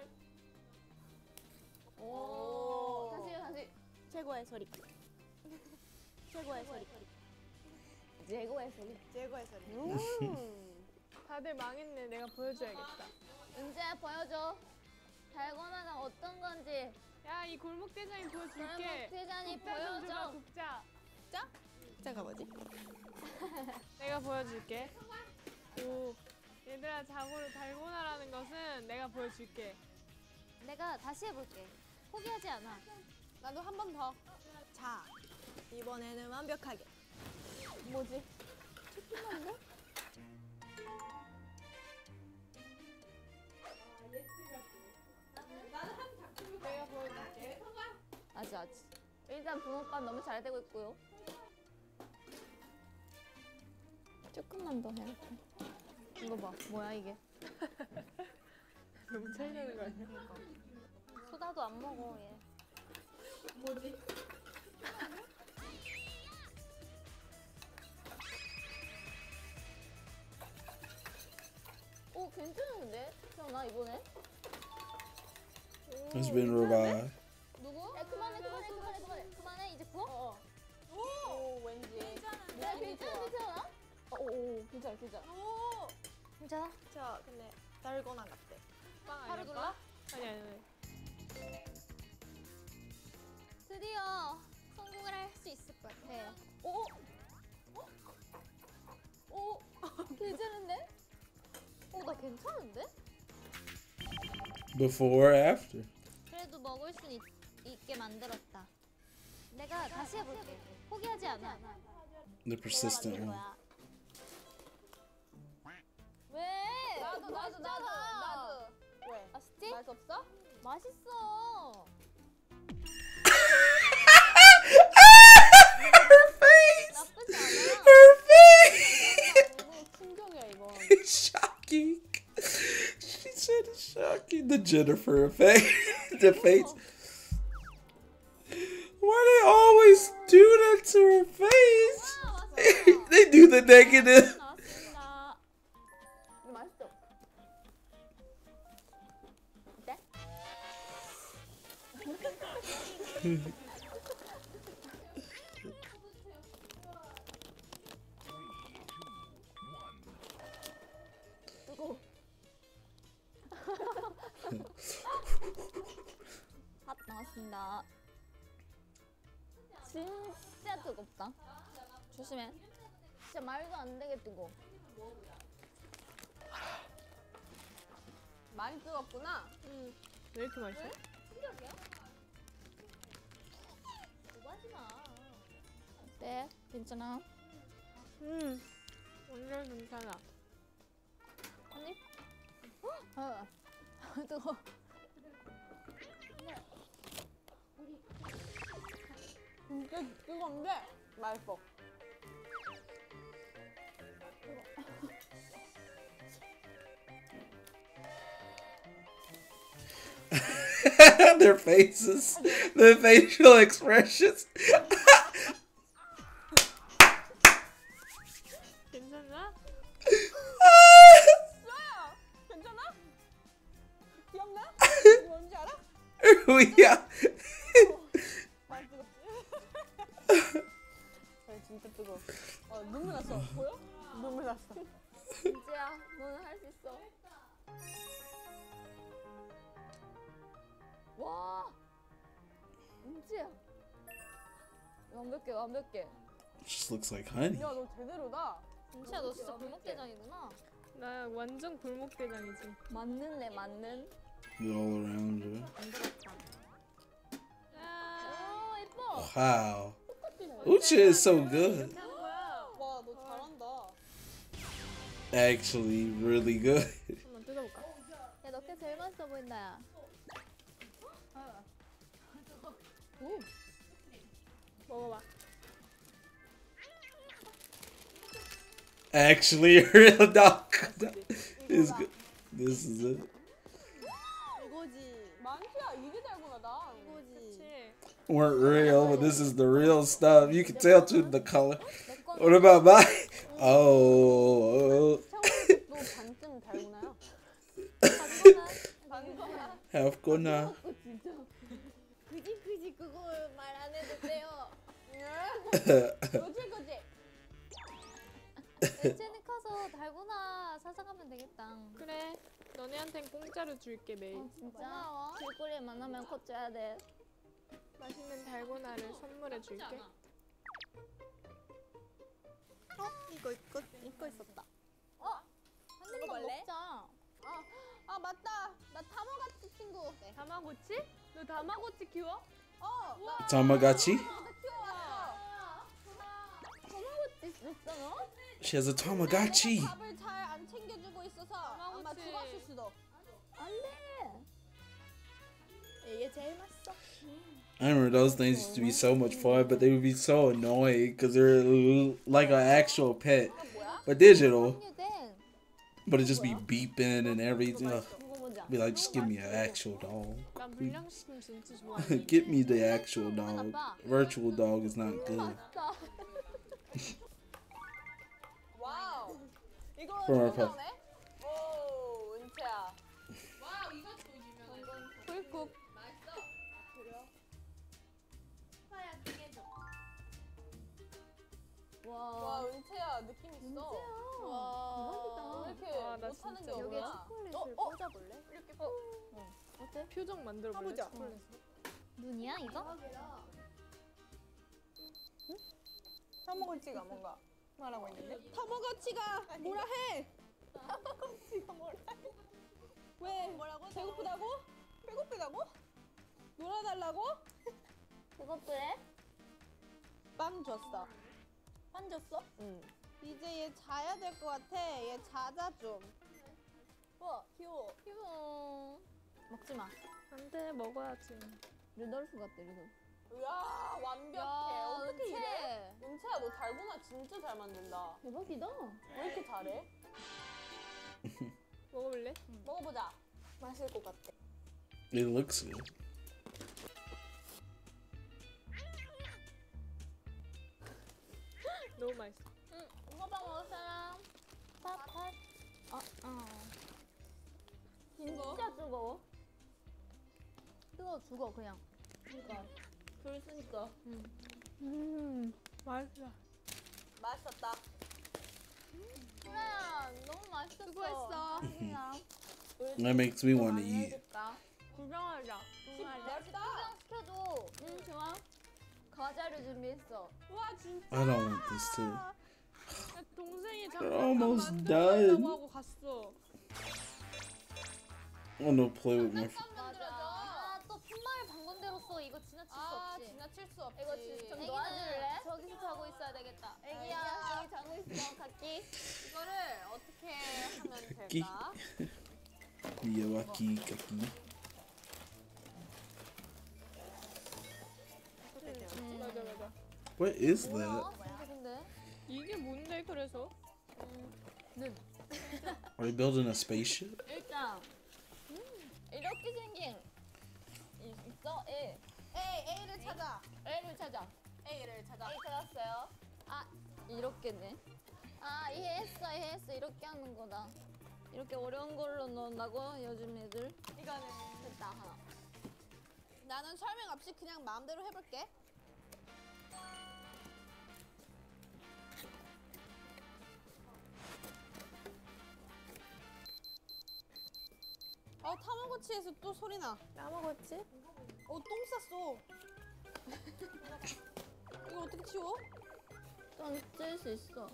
다시. 최고의 소리. 최고의 소리. 제고의 소리. 최고의 소리. 다들 망했네. 내가 보여줘야겠다. 은재야 보여줘. 달고나가 어떤 건지. 야, 이 골목 대장이 보여줄게. 대장이 국자 좀 줘봐, 보여줘. 국자. 자가 뭐지? 내가 보여줄게. 얘들아, 자고로 달고나라는 것은 내가 보여줄게. 내가 다시 해볼게. 포기하지 않아. 나도 한 번 더. 자, 이번에는 완벽하게. 뭐지? 내가 보여줄게. 아직. 일단 붕어빵 너무 잘 되고 있고요. 조금만 더 해야 돼. 이거 봐. 뭐야 이게? 너무 차이 나는 거 아니야? 소다도 안 먹어 얘. 뭐지? 오 괜찮은데? 태어나 이번에? It's been revived. 누구? 야 그만해 이제 구워? 오 왠지. 야 괜찮은데 태어나? 오 괜찮아 괜찮아? 자 근데 달고나 같대. 바로 눌러? 아니. 드디어 성공을 할 수 있을 것 같아. 오 괜찮은데? 나 괜찮은데? Before or after? 그래도 먹을 수 있게 만들었다. 내가 다시 해볼게. 포기하지 않아. The persistent one. 왜? 나도. 왜? 맛있지? 맛없어? 맛있어. Her face! 나쁘지 않아. Her face! 충격이야 이거. It's shocking. She said it's shocking. The Jennifer effect. The face. Why they always do that to her face? They do the negative. 나왔습니다. 이거 맛있어. 어때? 뜨거워. 밥 나왔습니다. 진짜 뜨겁다. 조심해. 진짜 말도 안 되게 뜨거워. 많이 뜨겁구나. 왜 이렇게 맛있어? 오버하지 마. 어때? 괜찮아? 완전 괜찮아. 한 입? 아, 뜨거워. 진짜 뜨거운데 맛있어. Their faces, their facial expressions. 괜찮아? 괜찮아? 기억나? 뭔지 알아? Yeah. 많이 뜨겁지? 진짜 뜨거워. 눈물 났어. 보여? 눈물 났어. 진짜야, 너는 할 수 있어. 와, 진짜야. 완벽해. Just looks like honey. 야, 너 제대로다. 진짜 너 진짜 골목대장이구나. 나 완전 골목대장이지. 맞는. All around her. 오, 예뻐. Wow. Ucha is so good. 와, 너 잘한다. Actually, really good. 한번 뜯어볼까? 야, 너게 제일 맛있어 보인다, 야. 먹어봐. Actually, a real dog is good. This is it. 이거지. 만수야, 이게 달고나다. 이거지. 그치? Weren't real, but this is the real stuff. You can tell too the color. What about mine? Oh, 너 반쯤 달고나야. 반거나. half go now. 그지 그거 말 안 해도 돼요. 그지. 쟤는 커서 달고나 사서가면 되겠다. 그래. 너네한텐 공짜로 줄게 매일. 진짜? 고마워. 길거리에 만나면 컵 줘야 돼. 맛있는 달고나를 선물해 줄게. 이거 있었다. 한 입만 먹을래? 먹자. 아, 맞다. 나 타마가치 친구. 다마고치? 너 다마고치 키워? Tamagotchi. 다마고치 있어 너? She has a Tamagotchi. 밥을 잘 안 챙겨주고 있어서 아마 죽었을 수도. 안 돼. 이게 제일 맛있어. I remember those things used to be so much fun, but they would be so annoying because they're like an actual pet, but digital. 한유된. But it just be beeping and everything. Ugh. 그거 뭔지 알아? Be like, just give me an actual dog. 난 불량식품 진짜 좋아해. Get me the actual dog. Virtual dog is not good. 맛있다. 와우. 이거 From our 좋은 거네. 오, 와. 은채야 느낌 있어. 은채야. 와. 왜 이렇게 와, 나 못하는 게 진짜 여기에 없냐? 초콜릿을 꽂아볼래? 이렇게 어때? 표정 만들어볼래? 해보자. 초콜릿. 눈이야 이거? 타모거치가 뭔가 말하고 있는데? 타모거치가 뭐라 해? 타모거치가 뭐라 해? 왜? 뭐라고? 배고프다고? 배고프다고? 놀아달라고? 배고프래? 빵 줬어. 빵 줬어? 응. 이제 얘 자야 될 것 같아. 얘 자자 좀. 와 귀여워. 귀여워. 먹지 마. 안돼 먹어야지. 루돌프 같대 루돌프. 이야 완벽해. 어떻게 이래? 은채. 은채야 너 달고나 진짜 잘 만든다. 대박이다. 왜 이렇게 잘해? 먹어볼래? 먹어보자. 맛있을 것 같아. It looks good. 너무 맛있어. 호박 먹을 사람? 팥. 진짜 뜨거워. 뜨거워 죽어 그냥. 그러니까 불 쓰니까. 맛있어. 맛있었다. 그래야 너무 맛있었어. 수고했어. That makes me want to eat. 구경하자. 맛있다. 시켜줘. 응 좋아. 과자를 준비했어. 와 진짜. I don't want this too. 동생이 They're 잠깐 almost 만들어달라고 done. 하고 갔어. I want to play with my. 맞아. 또 핀말 방금대로써 이거 지나칠 수 없지. 지나칠 수 없지. 이거 좀 놓아줄래? 저기서 자고 있어야 되겠다. 애기야 여기 자고 있어. 갈게. 이거를 어떻게 하면 갈게. 될까? Miyawaki kaki. 맞아. What is that? 뭐야? 근데? 이게 뭔데 그래서? Are they building a spaceship? 일단 이렇게 생긴 있어? 애. A를 찾아. 애를 찾아. A를 찾아. A 찾았어요. 아 이렇게네. 아 이해했어. 이렇게 하는 거다. 이렇게 어려운 걸로 넣는다고 요즘 애들. 이거는 됐다 하나. 나는 설명 없이 그냥 마음대로 해볼게. 타마고치에서 또 소리 나. 까먹었지? 똥 쌌어. 이거 어떻게 치워? 던질 수 있어.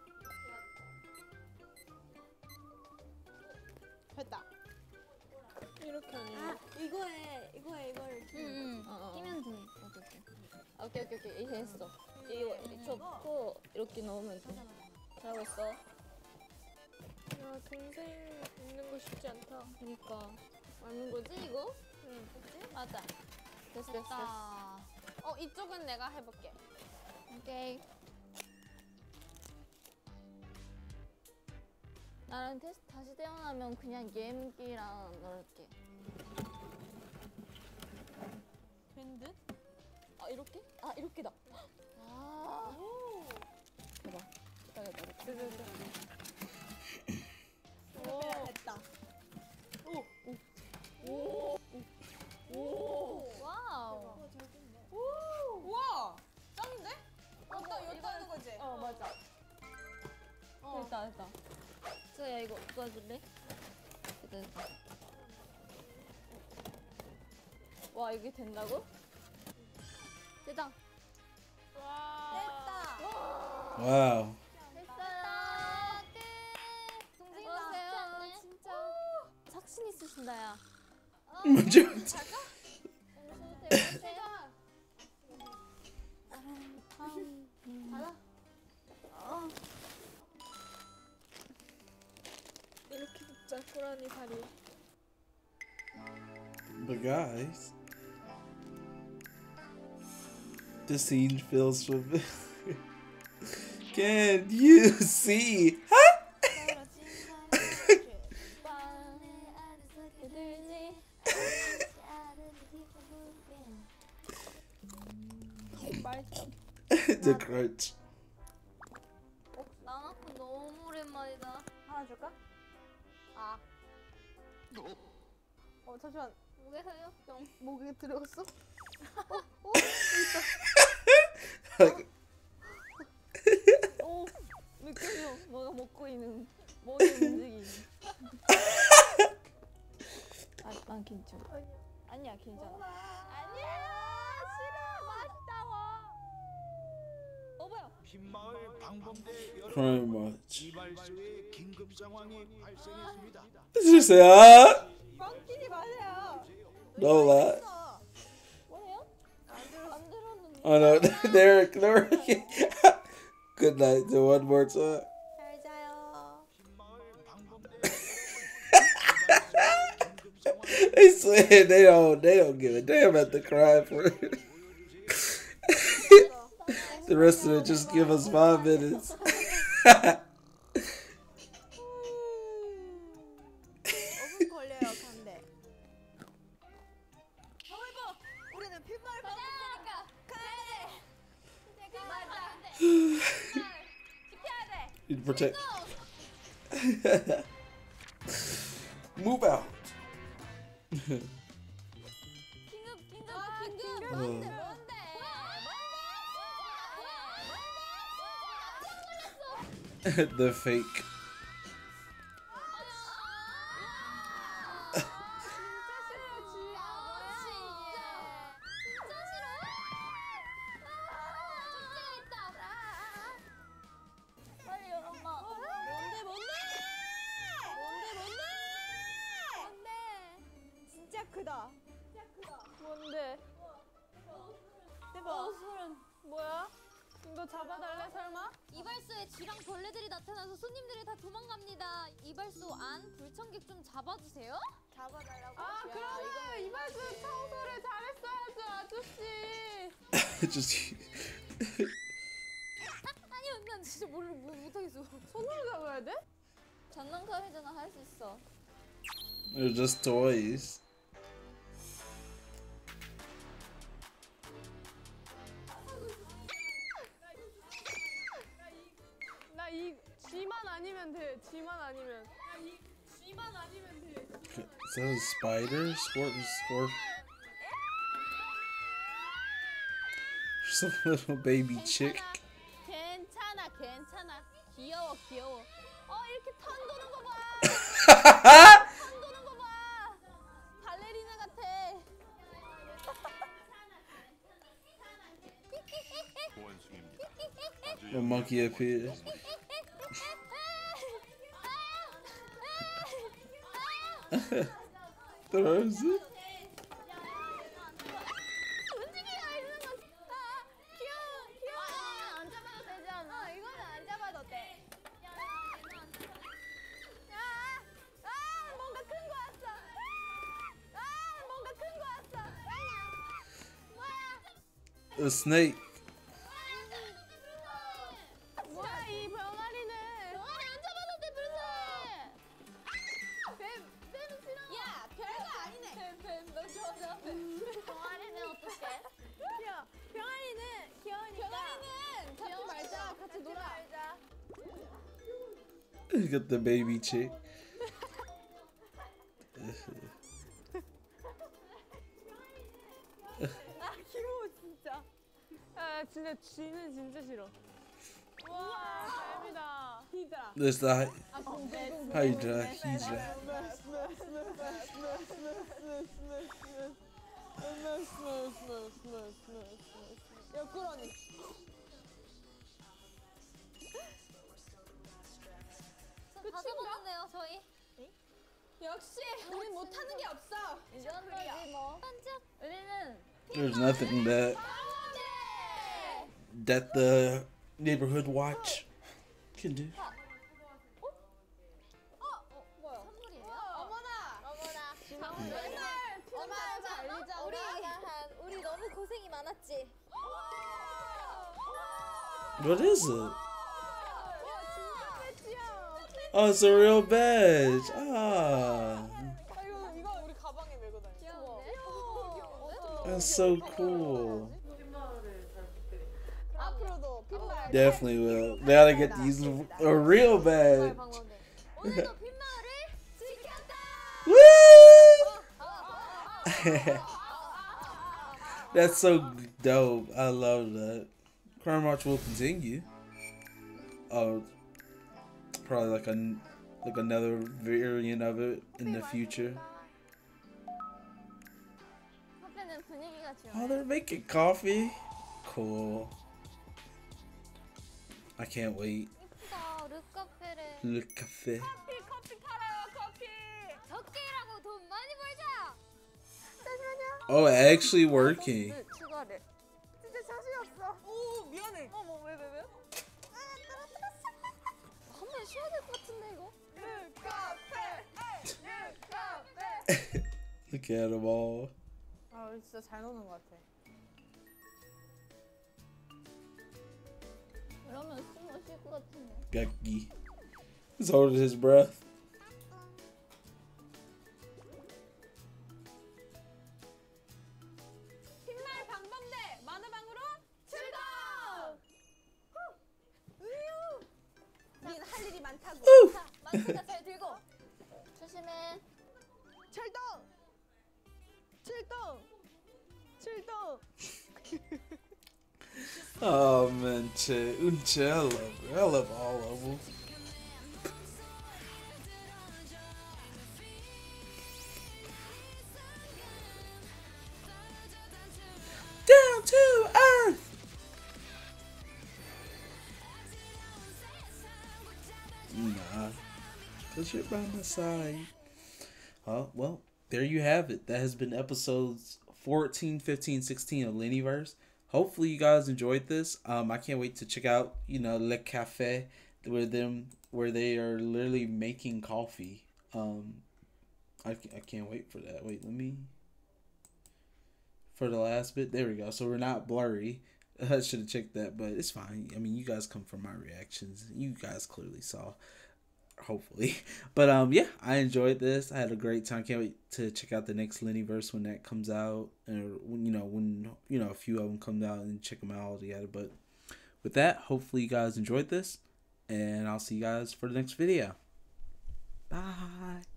됐다. 이렇게 하니. 이거를. 끼면 돼. 오케이. 이해했어. 이거 이렇게 접고 이렇게 넣으면 돼. 잘하고 있어. 야 동생 있는 거 쉽지 않다. 그러니까 맞는 거지 이거? 응. 맞아. 됐다. 이쪽은 내가 해볼게. 오케이. 나는 다시 태어나면 그냥 예음기랑 넣을게. 된 듯? 아 이렇게? 아 이렇게다. 아. 대박. 됐다. 됐다. 와우. 우와! 짱인데? 여기다 하는 거지? 맞아. 됐다. 저야 이거 도와줄래? 됐다. 와 이게 된다고? 됐다. Wow. 됐어요. 끝. 동생이 나왔네. 진짜. 삭신 있으신다 야. 이렇게 진짜 고라니 다리. But guys, the scene feels familiar. Can you see? The crunch. 나나코 너무 오랜만이다. 하나 줄까? 잠시만. 목에 살려? 뿅. 목에 들어갔어? 느껴져. 뭐가 먹고 있는 모든 움직임. 난 괜찮아. 아니야, 괜찮아. 아니야 싫어 맛있다워. 뭐야? 흰마을 방범대 Crime 여러분, watch. 이발소에 긴급 상황이 발생했습니다. Did you say ah? 뻥치지 마세요. Don't lie. 뭐예요? 안 들었는데. Oh no, they're Good night. Do one more time. 잘 자요. 흰마을 방범대 긴급 상황 They said they don't give a damn at the crime for the rest of it. Just give us 5 minutes. 5분 걸려요 간대. 정해보. 우리는 핏마을 방법이니까 가야 돼. 맞아. 지켜야 돼. You protect. Move out. 뭔데? The fake. 진짜 크다. 뭔데? 대박. 뭐야? 이거 잡아달래 설마? 이발소에 쥐랑 벌레들이 나타나서 손님들이 다 도망갑니다. 이발소 안 불청객 좀 잡아주세요. 잡아달라고. 아 그러면 이발소 청소를 잘했어야죠 아저씨. Just 아니요, 난 진짜 못하겠어. 손으로 잡아야 돼? 장난감이잖아, 할 수 있어. they're just toys. 나 이 쥐만 아니면 돼. 쥐만 아니면. Is that a spider? Scorpion. There's a little baby chick. 괜찮아. 귀여워. 이렇게 턴 도는 거 봐. 턴 도는 거 봐. 발레리나 같아. 보원숭입니다. A monkey appears. Throws it. 움직이가 있는 거. 귀여워. 안 잡아도 되지 않아? 이거는 안 잡아도 돼. 뭔가 큰 거 왔어. 뭔가 큰 거 왔어. 뭐야? A snake. 뭐야 이 병아리는? 병아리 안 잡아도 돼 불쌍해. 뱀은 싫어. 야 별거 아니네. 뱀너 좋아하잖아. 병아리는 어떡해? 귀여워. 병아리는 귀여우니까. 병아리는 잡지 말자. 같이 놀아. You got the baby chick. 귀여워 진짜. 진짜 쥐는 진짜 싫어. 우와 뱀이다. 히드라. There's the Hydra. 옆구러니. 다 잡았는데요, 저희? 역시 우리 못하는 게 없어. 이런 거지 뭐. 반짝. 우리는 There's nothing that the neighborhood watch can do. 뭐야? 선물이에요? 어머나. 맨날 핏마을 달리자. 우리 너무 고생이 많았지. What is it? 와 진짜 배지야. Oh, it's a real badge. Ah, 이거 우리 가방에 메고 다녀. 귀여운데? that's so cool. 앞으로도 핏마을. Definitely will. They gotta get these a real badge. 오늘도 핏마을을 지켰다. Woo! That's so dope. I love that. Crime Watch will continue. probably like another variant of it in the future. 커피는 분위기가 Oh, 좋아. they're making coffee. Cool. I can't wait. 이쁘다. 르카페를. Le café. 커피 팔아요, 커피. 적게 일하고 돈 많이 벌자. 잠시만요. Oh, actually working. 추가를. 진짜 정신없어. 오, 미안해. 어머 왜? 한 번 쉬어야 될 것 같은데 이거. 르카페. Look at them all. 아 우리 진짜 잘 노는 것 같아. 그러면 숨을 쉴 것 같은데. Becky. He's holding his breath. 흰말 방범대 만화방으로 출동! 우린 할 일이 많다고. 자, 만두가 잘 들고. 조심해. 출동! 출동! Oh man, Unche, I love her. I love all of them. Down to earth. Nah, 'cause you're by my side. Well, there you have it. That has been episodes 14, 15, 16 of LENIVERSE. Hopefully you guys enjoyed this. I can't wait to check out, Le Cafe where they are literally making coffee. I can't wait for that. Wait, for the last bit. There we go. So we're not blurry. I should have checked that, but it's fine. I mean, you guys come from my reactions. You guys clearly saw. Hopefully. But yeah, I enjoyed this. I had a great time. Can't wait to check out the next LENIVERSE when that comes out, or when a few of them come out and check them out all together. But with that, hopefully you guys enjoyed this, and I'll see you guys for the next video. Bye.